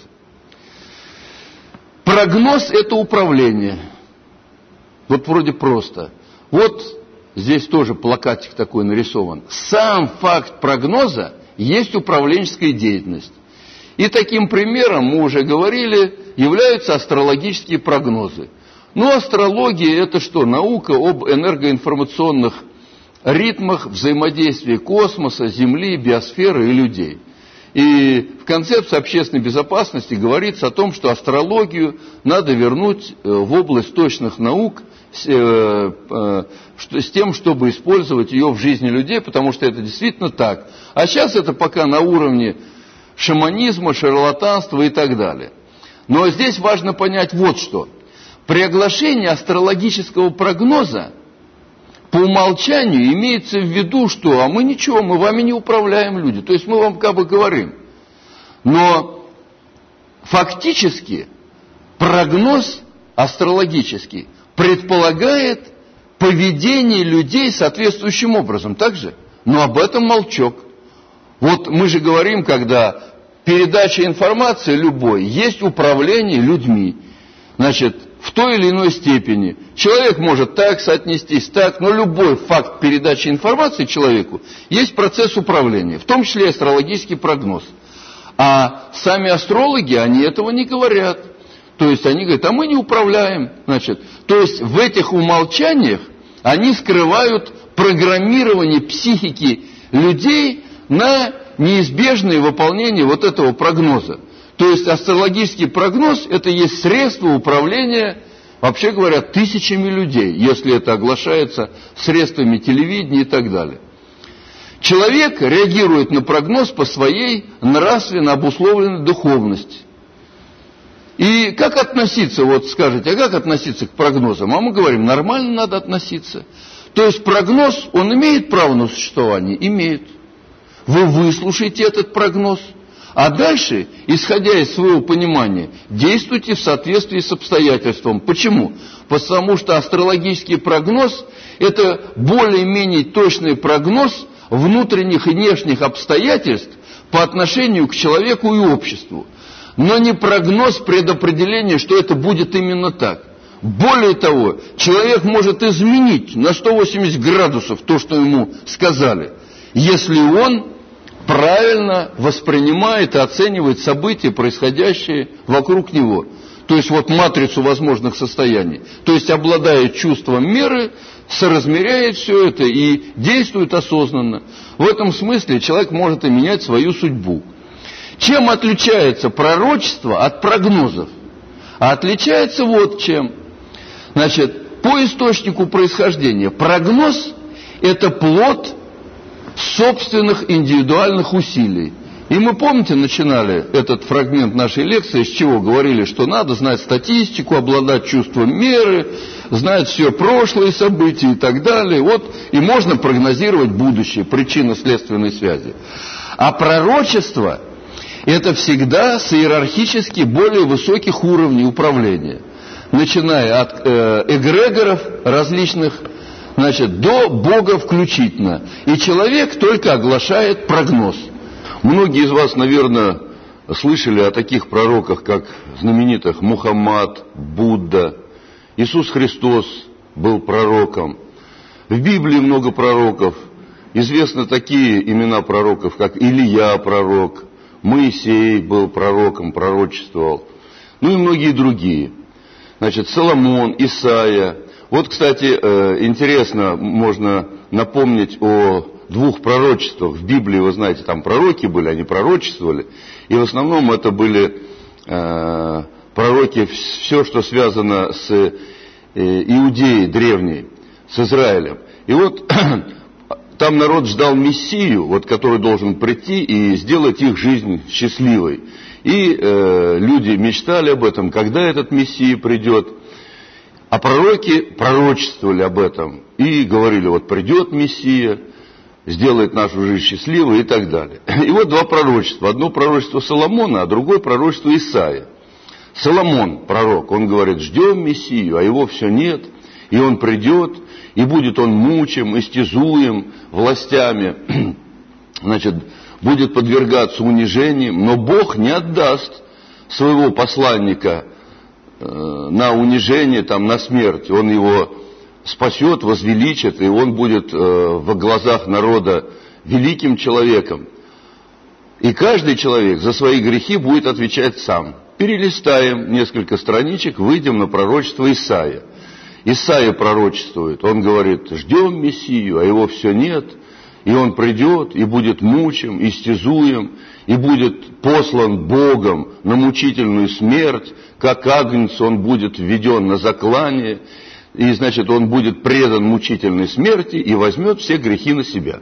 Прогноз – это управление. Вот вроде просто. Вот здесь тоже плакатик такой нарисован. Сам факт прогноза есть управленческая деятельность. И таким примером, мы уже говорили, являются астрологические прогнозы. Ну, астрология – это что? Наука об энергоинформационных ритмах взаимодействия космоса, Земли, биосферы и людей. И в концепции общественной безопасности говорится о том, что астрологию надо вернуть в область точных наук с, с тем, чтобы использовать ее в жизни людей, потому что это действительно так. А сейчас это пока на уровне шаманизма, шарлатанства и так далее. Но здесь важно понять вот что. При оглашении астрологического прогноза по умолчанию имеется в виду, что а мы ничего, мы вами не управляем, люди. То есть мы вам как бы говорим. Но фактически прогноз астрологический предполагает поведение людей соответствующим образом. Так же? Но об этом молчок. Вот мы же говорим, когда передача информации любой, есть управление людьми. Значит, в той или иной степени. Человек может так соотнестись, так, но любой факт передачи информации человеку есть процесс управления, в том числе и астрологический прогноз. А сами астрологи, они этого не говорят. То есть они говорят, а мы не управляем. Значит, то есть в этих умолчаниях они скрывают программирование психики людей на неизбежное выполнение вот этого прогноза. То есть астрологический прогноз – это есть средство управления, вообще говоря, тысячами людей, если это оглашается средствами телевидения и так далее. Человек реагирует на прогноз по своей нравственно обусловленной духовности. И как относиться, вот скажете, а как относиться к прогнозам? А мы говорим, нормально надо относиться. То есть прогноз, он имеет право на существование? Имеет. Вы выслушаете этот прогноз. А дальше, исходя из своего понимания, действуйте в соответствии с обстоятельством. Почему? Потому что астрологический прогноз – это более-менее точный прогноз внутренних и внешних обстоятельств по отношению к человеку и обществу. Но не прогноз предопределения, что это будет именно так. Более того, человек может изменить на сто восемьдесят градусов то, что ему сказали, если он правильно воспринимает и оценивает события, происходящие вокруг него. То есть вот матрицу возможных состояний. То есть обладает чувством меры, соразмеряет все это и действует осознанно. В этом смысле человек может и менять свою судьбу. Чем отличается пророчество от прогнозов? А отличается вот чем. Значит, по источнику происхождения прогноз – это плод собственных индивидуальных усилий. И мы, помните, начинали этот фрагмент нашей лекции, с чего говорили, что надо знать статистику, обладать чувством меры, знать все прошлые события и так далее. Вот, и можно прогнозировать будущее, причинно-следственной связи. А пророчество – это всегда с иерархически более высоких уровней управления, начиная от э, эгрегоров различных, значит, до Бога включительно. И человек только оглашает прогноз. Многие из вас, наверное, слышали о таких пророках, как знаменитых Мухаммад, Будда, Иисус Христос был пророком. В Библии много пророков. Известны такие имена пророков, как Илия пророк, Моисей был пророком, пророчествовал. Ну и многие другие. Значит, Соломон, Исаия. Вот, кстати, интересно, можно напомнить о двух пророчествах. В Библии, вы знаете, там пророки были, они пророчествовали. И в основном это были э, пророки, все, что связано с э, Иудеей древней, с Израилем. И вот там народ ждал Мессию, вот, который должен прийти и сделать их жизнь счастливой. И э, люди мечтали об этом, когда этот Мессия придет. А пророки пророчествовали об этом и говорили, вот придет Мессия, сделает нашу жизнь счастливой и так далее. И вот два пророчества. Одно пророчество Соломона, а другое пророчество Исаия. Соломон, пророк, он говорит, ждем Мессию, а его все нет. И он придет, и будет он мучим, истязуем властями, значит, будет подвергаться унижениям, но Бог не отдаст своего посланника э, на унижение, там, на смерть. Он его спасет, возвеличит, и он будет э, в глазах народа великим человеком. И каждый человек за свои грехи будет отвечать сам. Перелистаем несколько страничек, выйдем на пророчество Исаия. Исаия пророчествует, он говорит, ждем Мессию, а его все нет, и он придет, и будет мучим, истязуем, и будет послан Богом на мучительную смерть, как агнец он будет введен на заклание, и, значит, он будет предан мучительной смерти и возьмет все грехи на себя.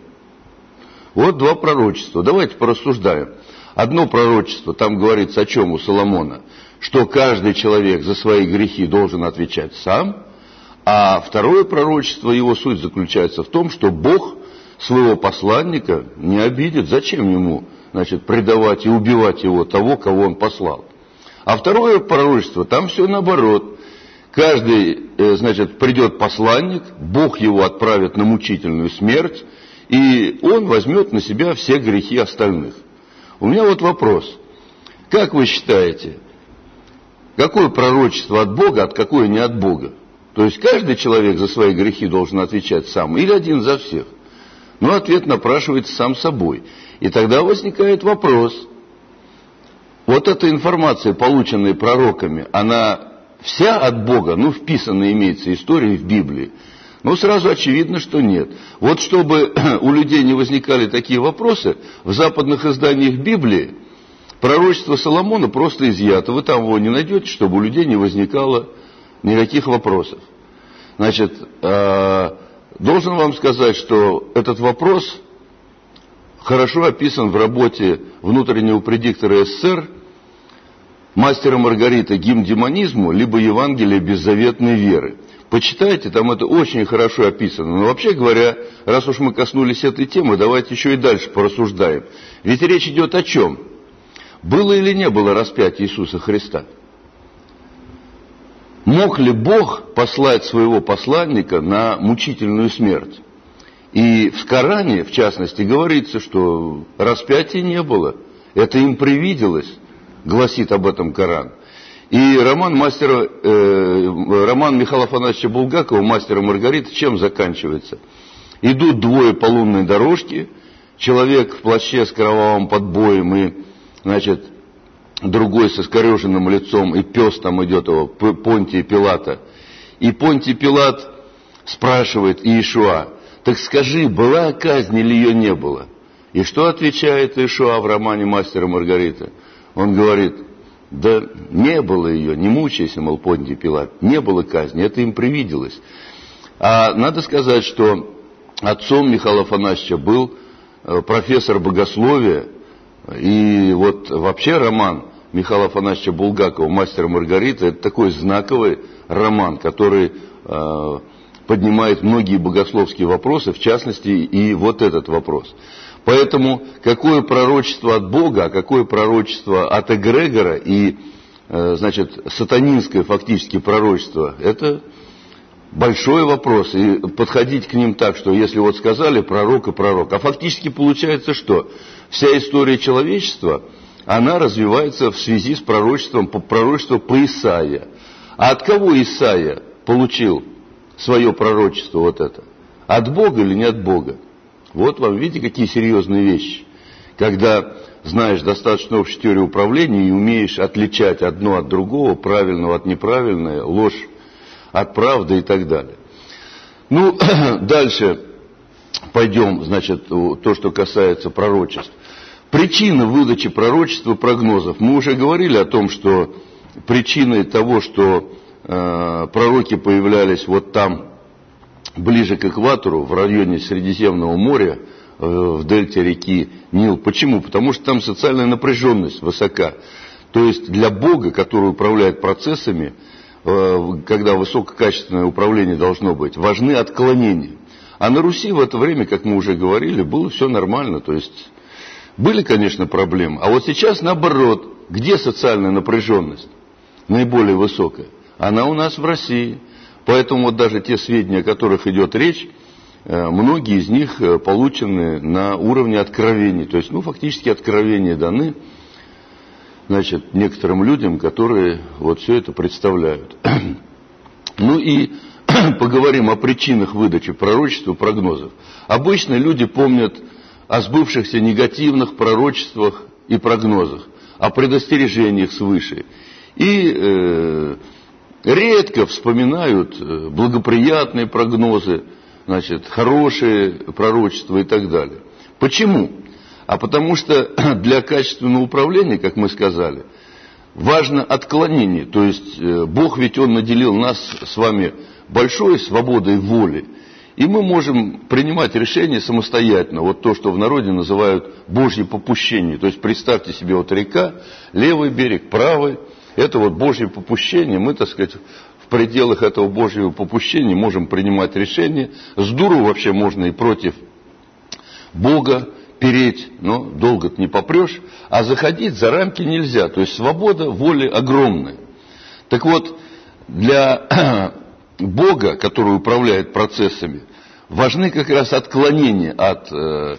Вот два пророчества. Давайте порассуждаем. Одно пророчество, там говорится о чем у Соломона, что каждый человек за свои грехи должен отвечать сам, а второе пророчество, его суть заключается в том, что Бог своего посланника не обидит. Зачем ему, значит, предавать и убивать его, того, кого он послал? А второе пророчество, там все наоборот. Каждый, значит, придет посланник, Бог его отправит на мучительную смерть, и он возьмет на себя все грехи остальных. У меня вот вопрос. Как вы считаете, какое пророчество от Бога, а какое не от Бога? То есть каждый человек за свои грехи должен отвечать сам, или один за всех? Но ответ напрашивается сам собой. И тогда возникает вопрос. Вот эта информация, полученная пророками, она вся от Бога, ну, вписанная имеется история в Библии? Ну, сразу очевидно, что нет. Вот чтобы у людей не возникали такие вопросы, в западных изданиях Библии пророчество Соломона просто изъято. Вы там его не найдете, чтобы у людей не возникало никаких вопросов. Значит, э, должен вам сказать, что этот вопрос хорошо описан в работе внутреннего предиктора СССР «Мастера Маргарита. Гимн демонизму, либо Евангелие беззаветной веры». Почитайте, там это очень хорошо описано. Но вообще говоря, раз уж мы коснулись этой темы, давайте еще и дальше порассуждаем. Ведь речь идет о чем? Было или не было распятия Иисуса Христа? Мог ли Бог послать своего посланника на мучительную смерть? И в Коране, в частности, говорится, что распятия не было. Это им привиделось, гласит об этом Коран. И роман, мастера, э, роман Михаила Афанасьевича Булгакова «Мастера Маргарита» чем заканчивается? Идут двое по лунной дорожке, человек в плаще с кровавым подбоем и, значит, другой со скореженным лицом, и пес там идет его, Понтия Пилата. И Понтий Пилат спрашивает Иешуа: так скажи, была казнь или ее не было? И что отвечает Иешуа в романе «Мастер и Маргарита»? Он говорит: да не было ее, не мучайся, мол, Понтий Пилат, не было казни, это им привиделось. А надо сказать, что отцом Михаила Афанасьевича был профессор богословия, и вот вообще роман Михаила Афанасьевича Булгакова «Мастер и Маргарита» — это такой знаковый роман, который э, поднимает многие богословские вопросы, в частности и вот этот вопрос. Поэтому какое пророчество от Бога, а какое пророчество от эгрегора и, э, значит, сатанинское фактически пророчество, это большой вопрос. И подходить к ним так, что если вот сказали пророк и пророк, а фактически получается что? Вся история человечества, она развивается в связи с пророчеством, пророчество по Исаия. А от кого Исаия получил свое пророчество вот это? От Бога или не от Бога? Вот вам, видите, какие серьезные вещи. Когда знаешь достаточно общую теорию управления и умеешь отличать одно от другого, правильного от неправильного, ложь от правды и так далее. Ну, дальше пойдем, значит, то, что касается пророчеств. Причина выдачи пророчества, прогнозов. Мы уже говорили о том, что причиной того, что э, пророки появлялись вот там, ближе к экватору, в районе Средиземного моря, э, в дельте реки Нил. Почему? Потому что там социальная напряженность высока. То есть для Бога, который управляет процессами, э, когда высококачественное управление должно быть, важны отклонения. А на Руси в это время, как мы уже говорили, было все нормально. То есть были, конечно, проблемы. А вот сейчас наоборот. Где социальная напряженность наиболее высокая? Она у нас в России. Поэтому вот даже те сведения, о которых идет речь, многие из них получены на уровне откровений. То есть, ну, фактически откровения даны, значит, некоторым людям, которые вот все это представляют. Ну и поговорим о причинах выдачи пророчеств и прогнозов. Обычно люди помнят о сбывшихся негативных пророчествах и прогнозах, о предостережениях свыше. И э, редко вспоминают благоприятные прогнозы, значит, хорошие пророчества и так далее. Почему? А потому что для качественного управления, как мы сказали, важно отклонение. То есть Бог ведь Он наделил нас с вами большой свободой воли. И мы можем принимать решения самостоятельно. Вот то, что в народе называют Божье попущение. То есть представьте себе, вот река, левый берег, правый. Это вот Божье попущение. Мы, так сказать, в пределах этого Божьего попущения можем принимать решения. С дуру вообще можно и против Бога переть, но долго-то не попрешь. А заходить за рамки нельзя. То есть свобода воли огромная. Так вот, для Бога, который управляет процессами, важны как раз отклонения от э,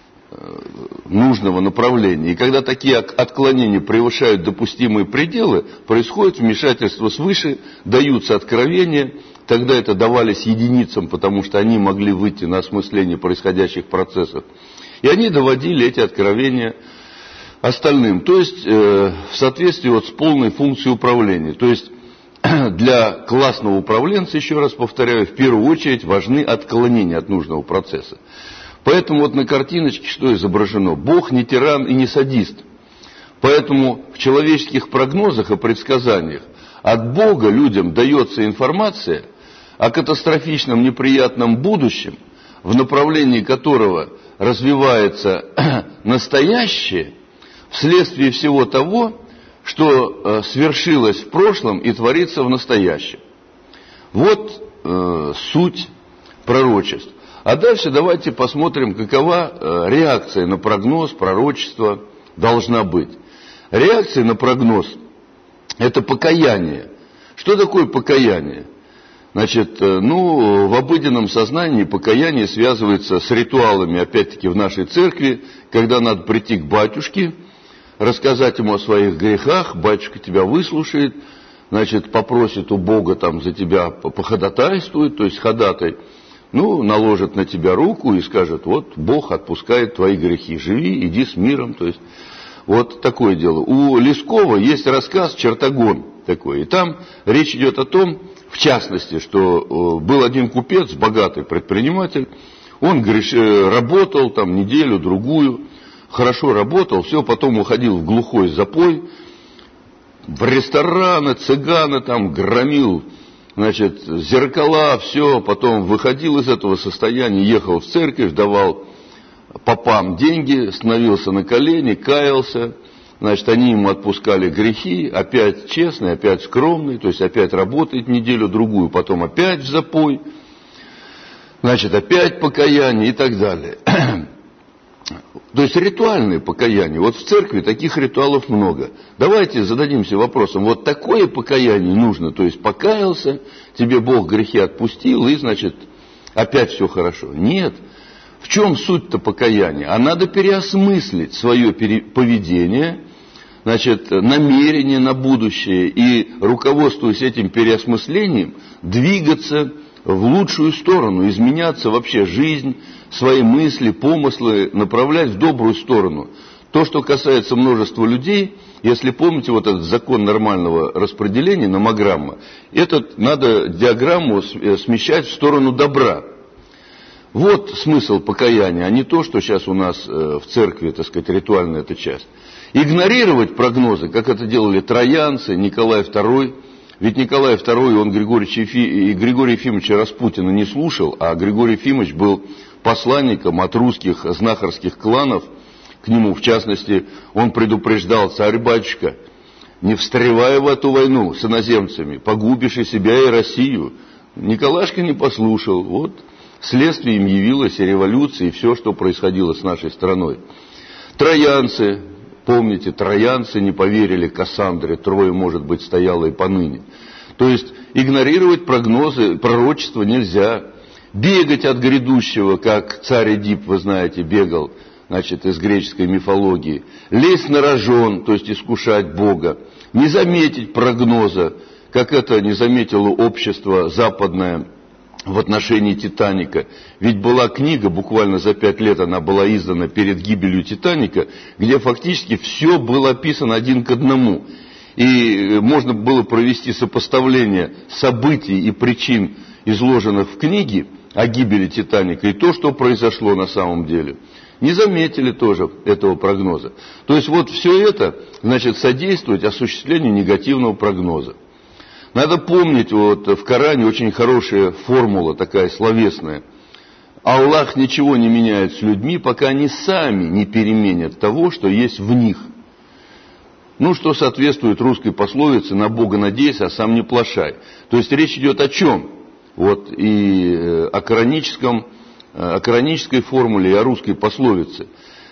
нужного направления. И когда такие отклонения превышают допустимые пределы, происходит вмешательство свыше, даются откровения. Тогда это давались единицам, потому что они могли выйти на осмысление происходящих процессов. И они доводили эти откровения остальным. То есть э, в соответствии вот с полной функцией управления. То есть для классного управленца, еще раз повторяю, в первую очередь важны отклонения от нужного процесса. Поэтому вот на картиночке что изображено? Бог не тиран и не садист. Поэтому в человеческих прогнозах и предсказаниях от Бога людям дается информация о катастрофичном неприятном будущем, в направлении которого развивается настоящее, вследствие всего того, что свершилось в прошлом и творится в настоящем. Вот э, суть пророчеств. А дальше давайте посмотрим, какова э, реакция на прогноз, пророчество должна быть. Реакция на прогноз – это покаяние. Что такое покаяние? Значит, э, ну, в обыденном сознании покаяние связывается с ритуалами, опять-таки, в нашей церкви, когда надо прийти к батюшке, рассказать ему о своих грехах, батюшка тебя выслушает, значит, попросит у Бога там за тебя походатайствует, то есть ходатай ну, наложат на тебя руку и скажут: вот Бог отпускает твои грехи, живи, иди с миром. То есть вот такое дело. У Лескова есть рассказ «Чертогон» такой, и там речь идет о том, в частности, что был один купец, богатый предприниматель, он греш... работал там неделю, другую, хорошо работал, все, потом уходил в глухой запой, в рестораны, цыганы там громил, значит, зеркала, все, потом выходил из этого состояния, ехал в церковь, давал попам деньги, становился на колени, каялся, значит, они ему отпускали грехи, опять честный, опять скромный, то есть опять работает неделю-другую, потом опять в запой, значит, опять покаяние и так далее. То есть ритуальные покаяния. Вот в церкви таких ритуалов много. Давайте зададимся вопросом, вот такое покаяние нужно, то есть покаялся, тебе Бог грехи отпустил, и, значит, опять все хорошо. Нет. В чем суть-то покаяния? А надо переосмыслить свое поведение, значит, намерение на будущее, и, руководствуясь этим переосмыслением, двигаться в лучшую сторону, изменяться вообще жизнь, свои мысли, помыслы, направлять в добрую сторону. То, что касается множества людей, если помните вот этот закон нормального распределения, номограмма, этот надо диаграмму смещать в сторону добра. Вот смысл покаяния, а не то, что сейчас у нас в церкви, так сказать, ритуальная эта часть. Игнорировать прогнозы, как это делали троянцы, Николай второй. Ведь Николай второй, он Григорий, Ефи... Григория Ефимовича Распутина не слушал, а Григорий Ефимович был посланником от русских знахарских кланов к нему. В частности, он предупреждал: царь-батюшка, не встревай в эту войну с иноземцами, погубишь и себя, и Россию. Николашка не послушал. Вот следствием явилась и революция, и все, что происходило с нашей страной. Троянцы, помните, троянцы не поверили Кассандре, Троя, может быть, стояла и поныне. То есть игнорировать прогнозы, пророчества нельзя. Бегать от грядущего, как царь Эдип, вы знаете, бегал, значит, из греческой мифологии. Лезть на рожон, то есть искушать Бога. Не заметить прогноза, как это не заметило общество западное в отношении «Титаника». Ведь была книга, буквально за пять лет она была издана перед гибелью «Титаника», где фактически все было описано один к одному. И можно было провести сопоставление событий и причин, изложенных в книге о гибели «Титаника», и то, что произошло на самом деле. Не заметили тоже этого прогноза. То есть вот все это, значит, содействует осуществлению негативного прогноза. Надо помнить, вот в Коране очень хорошая формула, такая словесная. Аллах ничего не меняет с людьми, пока они сами не переменят того, что есть в них. Ну, что соответствует русской пословице: на Бога надейся, а сам не плашай. То есть речь идет о чем? Вот и о кораническом, о коранической формуле, и о русской пословице.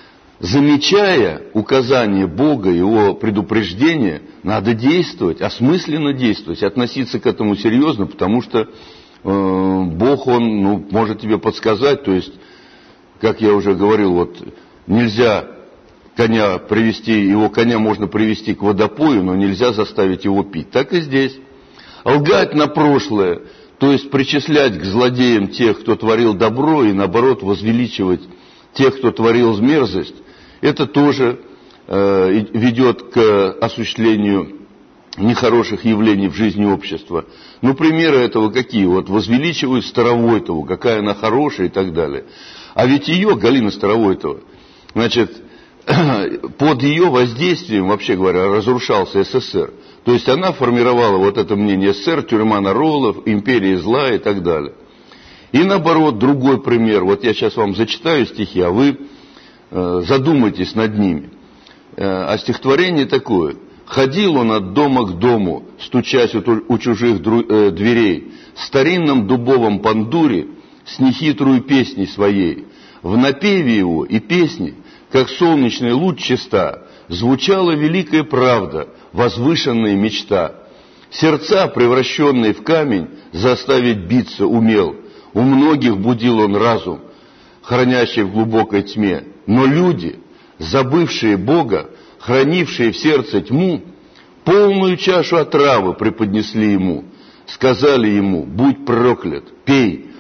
Замечая указание Бога, Его предупреждение, надо действовать, осмысленно действовать, относиться к этому серьезно, потому что э, Бог, Он ну, может тебе подсказать, то есть, как я уже говорил, вот нельзя коня привести, его коня можно привести к водопою, но нельзя заставить его пить. Так и здесь. Лгать на прошлое, то есть причислять к злодеям тех, кто творил добро, и наоборот возвеличивать тех, кто творил мерзость, это тоже э, ведет к осуществлению нехороших явлений в жизни общества. Ну, примеры этого какие? Вот возвеличивают Старовойтову, какая она хорошая и так далее. А ведь ее, Галина Старовойтова, значит, под ее воздействием, вообще говоря, разрушался СССР. То есть она формировала вот это мнение: СССР, тюрьма народов, империя зла и так далее. И наоборот, другой пример. Вот я сейчас вам зачитаю стихи, а вы э, задумайтесь над ними. Э, а стихотворение такое: ходил он от дома к дому, стучась у, у чужих дру, э, дверей, в старинном дубовом пандуре с нехитрую песней своей. В напеве его и песни, как солнечный луч чиста, звучала великая правда, возвышенная мечта. Сердца, превращенные в камень, заставить биться умел. У многих будил он разум, хранящий в глубокой тьме. Но люди, забывшие Бога, хранившие в сердце тьму, полную чашу отравы преподнесли ему. Сказали ему: будь проклят, пей,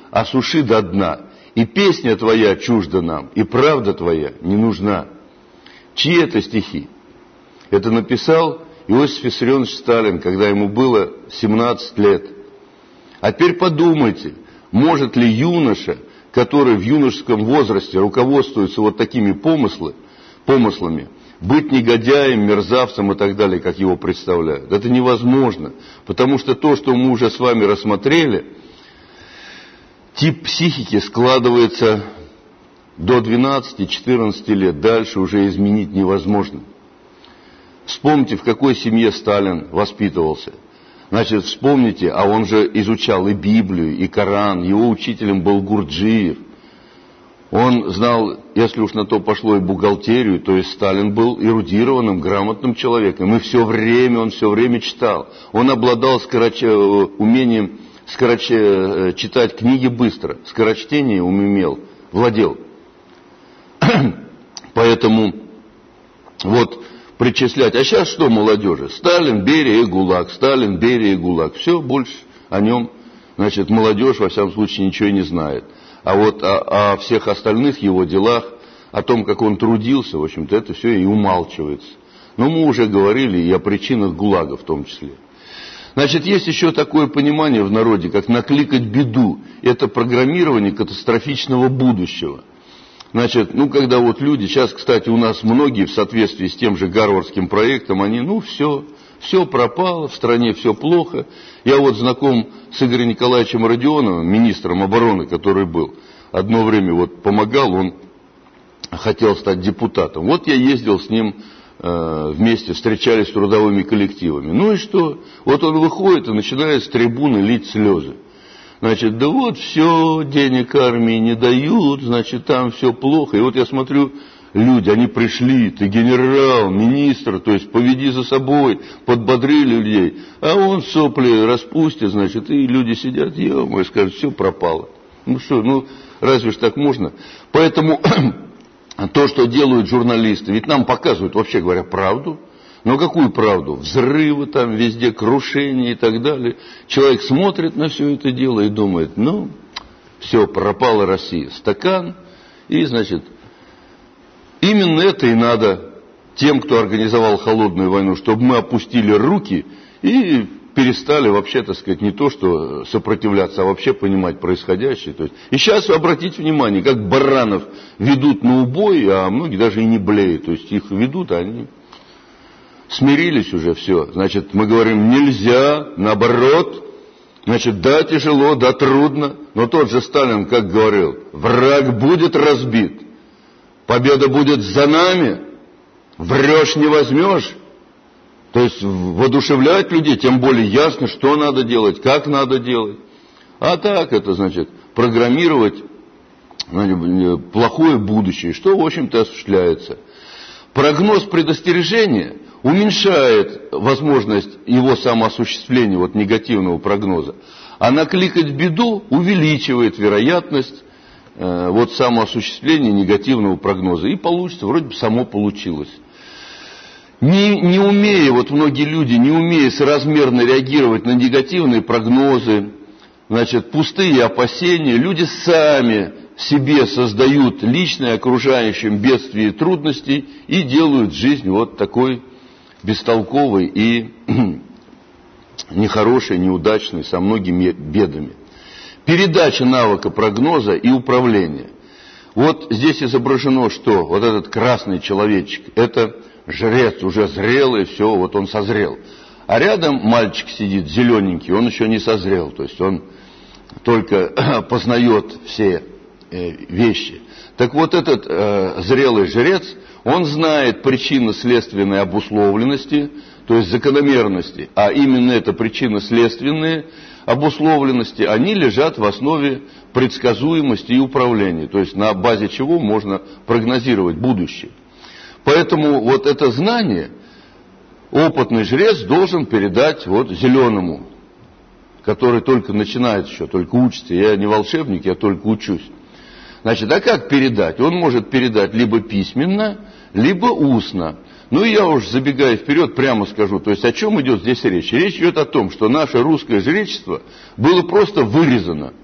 осуши до дна. И песня твоя чужда нам, и правда твоя не нужна. Чьи это стихи? Это написал Иосиф Виссарионович Сталин, когда ему было семнадцать лет. А теперь подумайте, может ли юноша, который в юношеском возрасте руководствуется вот такими помыслы, помыслами, быть негодяем, мерзавцем и так далее, как его представляют? Это невозможно, потому что то, что мы уже с вами рассмотрели, тип психики складывается до двенадцати-четырнадцати лет, дальше уже изменить невозможно. Вспомните, в какой семье Сталин воспитывался. Значит, вспомните, а он же изучал и Библию, и Коран, его учителем был Гурджиев. Он знал, если уж на то пошло, и бухгалтерию, то есть Сталин был эрудированным, грамотным человеком. И все время, он все время читал. Он обладал скороч... умением скороч... читать книги быстро. Скорочтение умел, владел. Поэтому вот причислять. А сейчас что молодежи? Сталин, Берия и ГУЛАГ. Сталин, Берия и ГУЛАГ. Все, больше о нем, значит, молодежь, во всяком случае, ничего и не знает. А вот о, о всех остальных его делах, о том, как он трудился, в общем-то, это все и умалчивается. Но мы уже говорили и о причинах ГУЛАГа в том числе. Значит, есть еще такое понимание в народе, как накликать беду. Это программирование катастрофичного будущего. Значит, ну, когда вот люди, сейчас, кстати, у нас многие в соответствии с тем же гарвардским проектом, они, ну, все, все пропало, в стране все плохо. Я вот знаком с Игорем Николаевичем Родионовым, министром обороны, который был. Одно время вот помогал, он хотел стать депутатом. Вот я ездил с ним э, вместе, встречались с трудовыми коллективами. Ну и что? Вот он выходит и начинает с трибуны лить слезы. Значит, да вот все, денег армии не дают, значит, там все плохо. И вот я смотрю, люди, они пришли, ты генерал, министр, то есть поведи за собой, подбодрили людей. А он сопли распустит, значит, и люди сидят, ё-моё, скажут, все пропало. Ну что, ну разве ж так можно? Поэтому то, что делают журналисты, ведь нам показывают, вообще говоря, правду. Но какую правду? Взрывы там везде, крушения и так далее. Человек смотрит на все это дело и думает, ну, все, пропала Россия. Стакан, и, значит, именно это и надо тем, кто организовал холодную войну, чтобы мы опустили руки и перестали вообще, так сказать, не то что сопротивляться, а вообще понимать происходящее. То есть, и сейчас обратите внимание, как баранов ведут на убой, а многие даже и не блеют. То есть их ведут, а они... Смирились уже, все. Значит, мы говорим, нельзя, наоборот. Значит, да, тяжело, да, трудно. Но тот же Сталин, как говорил, враг будет разбит. Победа будет за нами. Врешь не возьмешь. То есть, воодушевлять людей, тем более ясно, что надо делать, как надо делать. А так, это значит, программировать значит, плохое будущее, что, в общем-то, осуществляется. Прогноз предостережения уменьшает возможность его самоосуществления, вот негативного прогноза, а накликать беду увеличивает вероятность э, вот самоосуществления негативного прогноза. И получится, вроде бы само получилось. Не, не умея, вот многие люди, не умея соразмерно реагировать на негативные прогнозы, значит, пустые опасения, люди сами себе создают личное окружающим бедствие и трудности и делают жизнь вот такой бестолковой и нехорошей, неудачной, со многими бедами. Передача навыка прогноза и управления. Вот здесь изображено, что вот этот красный человечек, это жрец, уже зрелый, все, вот он созрел. А рядом мальчик сидит, зелененький, он еще не созрел, то есть он только познает все э, вещи. Так вот этот э, зрелый жрец, он знает причинно-следственной обусловленности, то есть закономерности, а именно это причинно-следственные обусловленности, они лежат в основе предсказуемости и управления, то есть на базе чего можно прогнозировать будущее. Поэтому вот это знание опытный жрец должен передать вот зеленому, который только начинает еще, только учится. Я не волшебник, я только учусь. Значит, а как передать? Он может передать либо письменно, либо устно. Ну и я уж, забегая вперед, прямо скажу, то есть о чем идет здесь речь? Речь идет о том, что наше русское жречество было просто вырезано.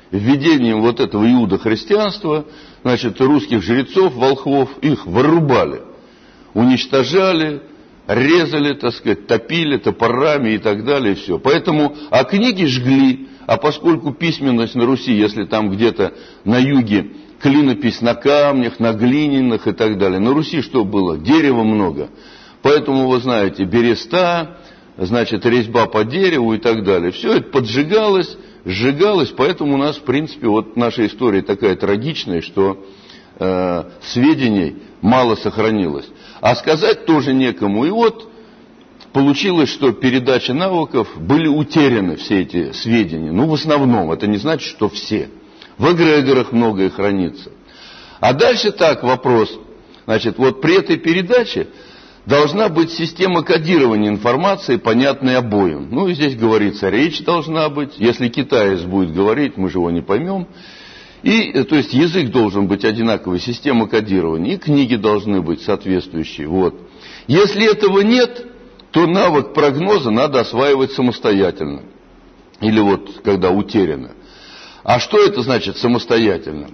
введением вот этого иудохристианства, значит, русских жрецов, волхвов, их вырубали, уничтожали, резали, так сказать, топили топорами и так далее, и все. Поэтому, а книги жгли, а поскольку письменность на Руси, если там где-то на юге клинопись на камнях, на глиняных и так далее, на Руси что было? Дерева много. Поэтому, вы знаете, береста, значит, резьба по дереву и так далее. Все это поджигалось, сжигалось, поэтому у нас, в принципе, вот наша история такая трагичная, что э, сведений мало сохранилось. А сказать тоже некому. И вот получилось, что передача навыков были утеряны, все эти сведения. Ну, в основном, это не значит, что все. В эгрегорах многое хранится. А дальше так вопрос. Значит, вот при этой передаче должна быть система кодирования информации, понятной обоим. Ну, и здесь говорится, речь должна быть. Если китаец будет говорить, мы же его не поймем. И, то есть, язык должен быть одинаковый, система кодирования, и книги должны быть соответствующие. Вот. Если этого нет, то навык прогноза надо осваивать самостоятельно. Или вот, когда утеряно. А что это значит самостоятельно?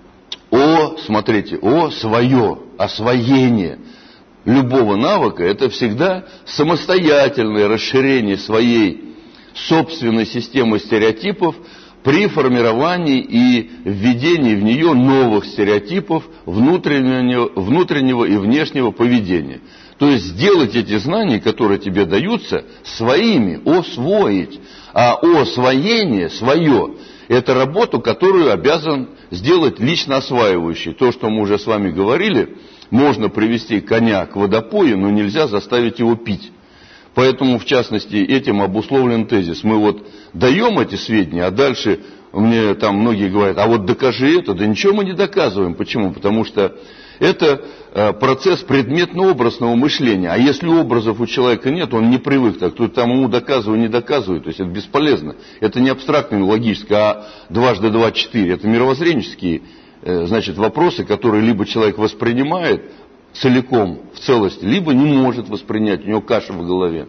О, смотрите, о, свое, освоение любого навыка, это всегда самостоятельное расширение своей собственной системы стереотипов при формировании и введении в нее новых стереотипов внутреннего, внутреннего и внешнего поведения. То есть сделать эти знания, которые тебе даются, своими, освоить. А освоение свое – это работу, которую обязан сделать лично осваивающий. То, что мы уже с вами говорили, можно привести коня к водопою, но нельзя заставить его пить. Поэтому, в частности, этим обусловлен тезис. Мы вот даем эти сведения, а дальше мне там многие говорят, а вот докажи это. Да ничего мы не доказываем. Почему? Потому что это процесс предметно-образного мышления. А если образов у человека нет, он не привык так, то там ему доказываю, не доказываю. То есть это бесполезно. Это не абстрактное, логическое, а дважды два четыре. Это мировоззренческие, значит, вопросы, которые либо человек воспринимает целиком, в целости, либо не может воспринять, у него каша в голове.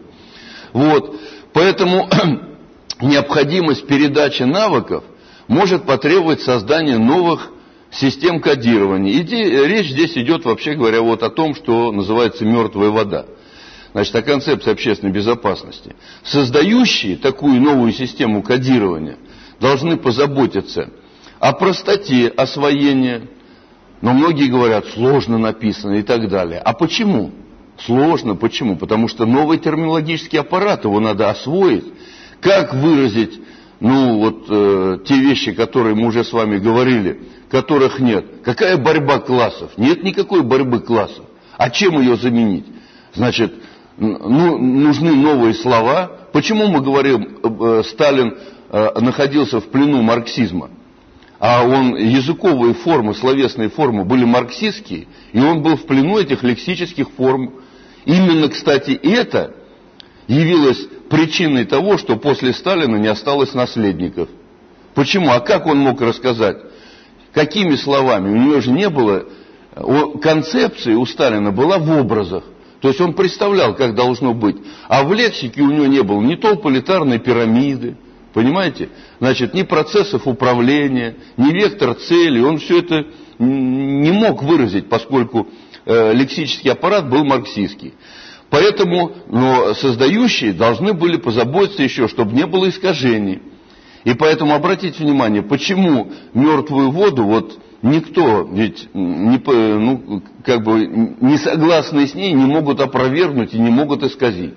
Вот. Поэтому необходимость передачи навыков может потребовать создания новых систем кодирования. И речь здесь идет, вообще говоря, вот о том, что называется мертвая вода. Значит, о концепции общественной безопасности. Создающие такую новую систему кодирования должны позаботиться о простоте освоения. Но многие говорят, сложно написано и так далее. А почему? Сложно, почему? Потому что новый терминологический аппарат, его надо освоить. Как выразить, ну, вот э, те вещи, которые мы уже с вами говорили, которых нет. Какая борьба классов? Нет никакой борьбы классов. А чем ее заменить? Значит, ну, нужны новые слова. Почему мы говорим, э, Сталин э, находился в плену марксизма? А он, языковые формы, словесные формы были марксистские, и он был в плену этих лексических форм. Именно, кстати, это явилось причиной того, что после Сталина не осталось наследников. Почему? А как он мог рассказать? Какими словами? У него же не было... Концепция у Сталина была в образах. То есть он представлял, как должно быть. А в лексике у него не было ни толполитарной пирамиды, понимаете? Значит, ни процессов управления, ни вектор цели. Он все это не мог выразить, поскольку э, лексический аппарат был марксистский. Поэтому, но создающие должны были позаботиться еще, чтобы не было искажений. И поэтому обратите внимание, почему мертвую воду, вот никто, ведь не, ну, как бы не согласные с ней не могут опровергнуть и не могут исказить.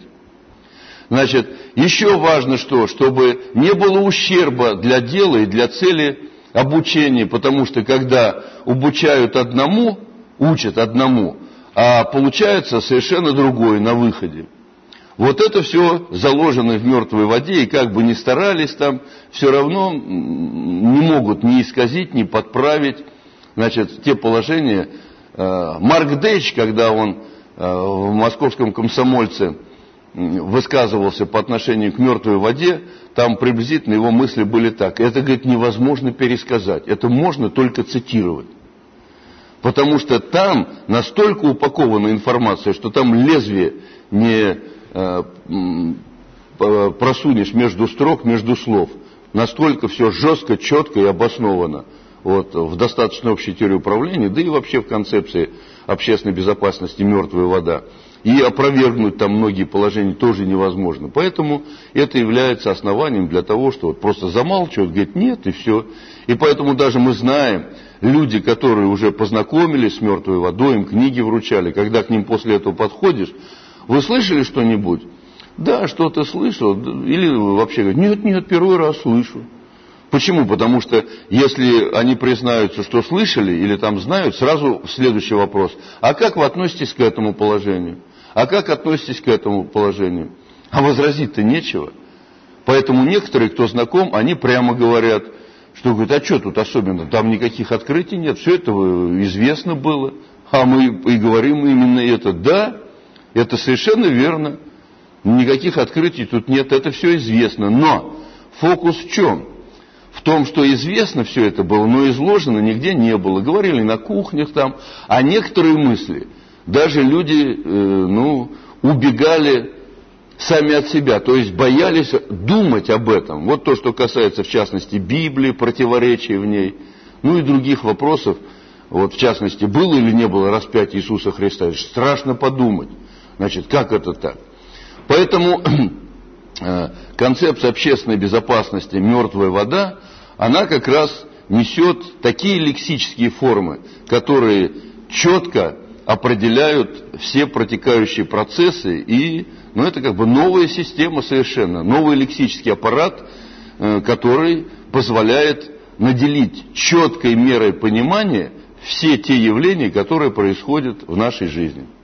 Значит, еще важно что, чтобы не было ущерба для дела и для цели обучения, потому что когда обучают одному, учат одному, а получается совершенно другое на выходе. Вот это все заложено в мертвой воде, и как бы ни старались там, все равно не могут ни исказить, ни подправить, значит, те положения. Марк Дейч, когда он в московском «Комсомольце» высказывался по отношению к мертвой воде, там приблизительно его мысли были так. Это, говорит, невозможно пересказать, это можно только цитировать. Потому что там настолько упакована информация, что там лезвие не э, просунешь между строк, между слов. настолько все жестко, четко и обосновано вот, в достаточно общей теории управления, да и вообще в концепции общественной безопасности «мертвая вода». И опровергнуть там многие положения тоже невозможно. Поэтому это является основанием для того, что вот просто замалчивают, говорят нет и все. И поэтому даже мы знаем, люди, которые уже познакомились с мертвой водой, им книги вручали, когда к ним после этого подходишь, вы слышали что-нибудь? Да, что-то слышал. Или вообще говорят, нет, нет, первый раз слышу. Почему? Потому что если они признаются, что слышали или там знают, сразу следующий вопрос. А как вы относитесь к этому положению? А как относитесь к этому положению? А возразить-то нечего. Поэтому некоторые, кто знаком, они прямо говорят, что говорят, а что тут особенно? Там никаких открытий нет, все это известно было. А мы и говорим именно это. Да, это совершенно верно. Никаких открытий тут нет, это все известно. Но фокус в чем? В том, что известно все это было, но изложено нигде не было. Говорили на кухнях там, а некоторые мысли, даже люди, э, ну, убегали сами от себя, то есть боялись думать об этом. Вот то, что касается, в частности, Библии, противоречий в ней, ну и других вопросов, вот в частности, было или не было распятия Иисуса Христа. Страшно подумать, значит, как это так? Поэтому концепция общественной безопасности «мертвая вода», она как раз несет такие лексические формы, которые четко определяют все протекающие процессы, и ну, это как бы новая система совершенно, новый лексический аппарат, который позволяет наделить четкой мерой понимания все те явления, которые происходят в нашей жизни.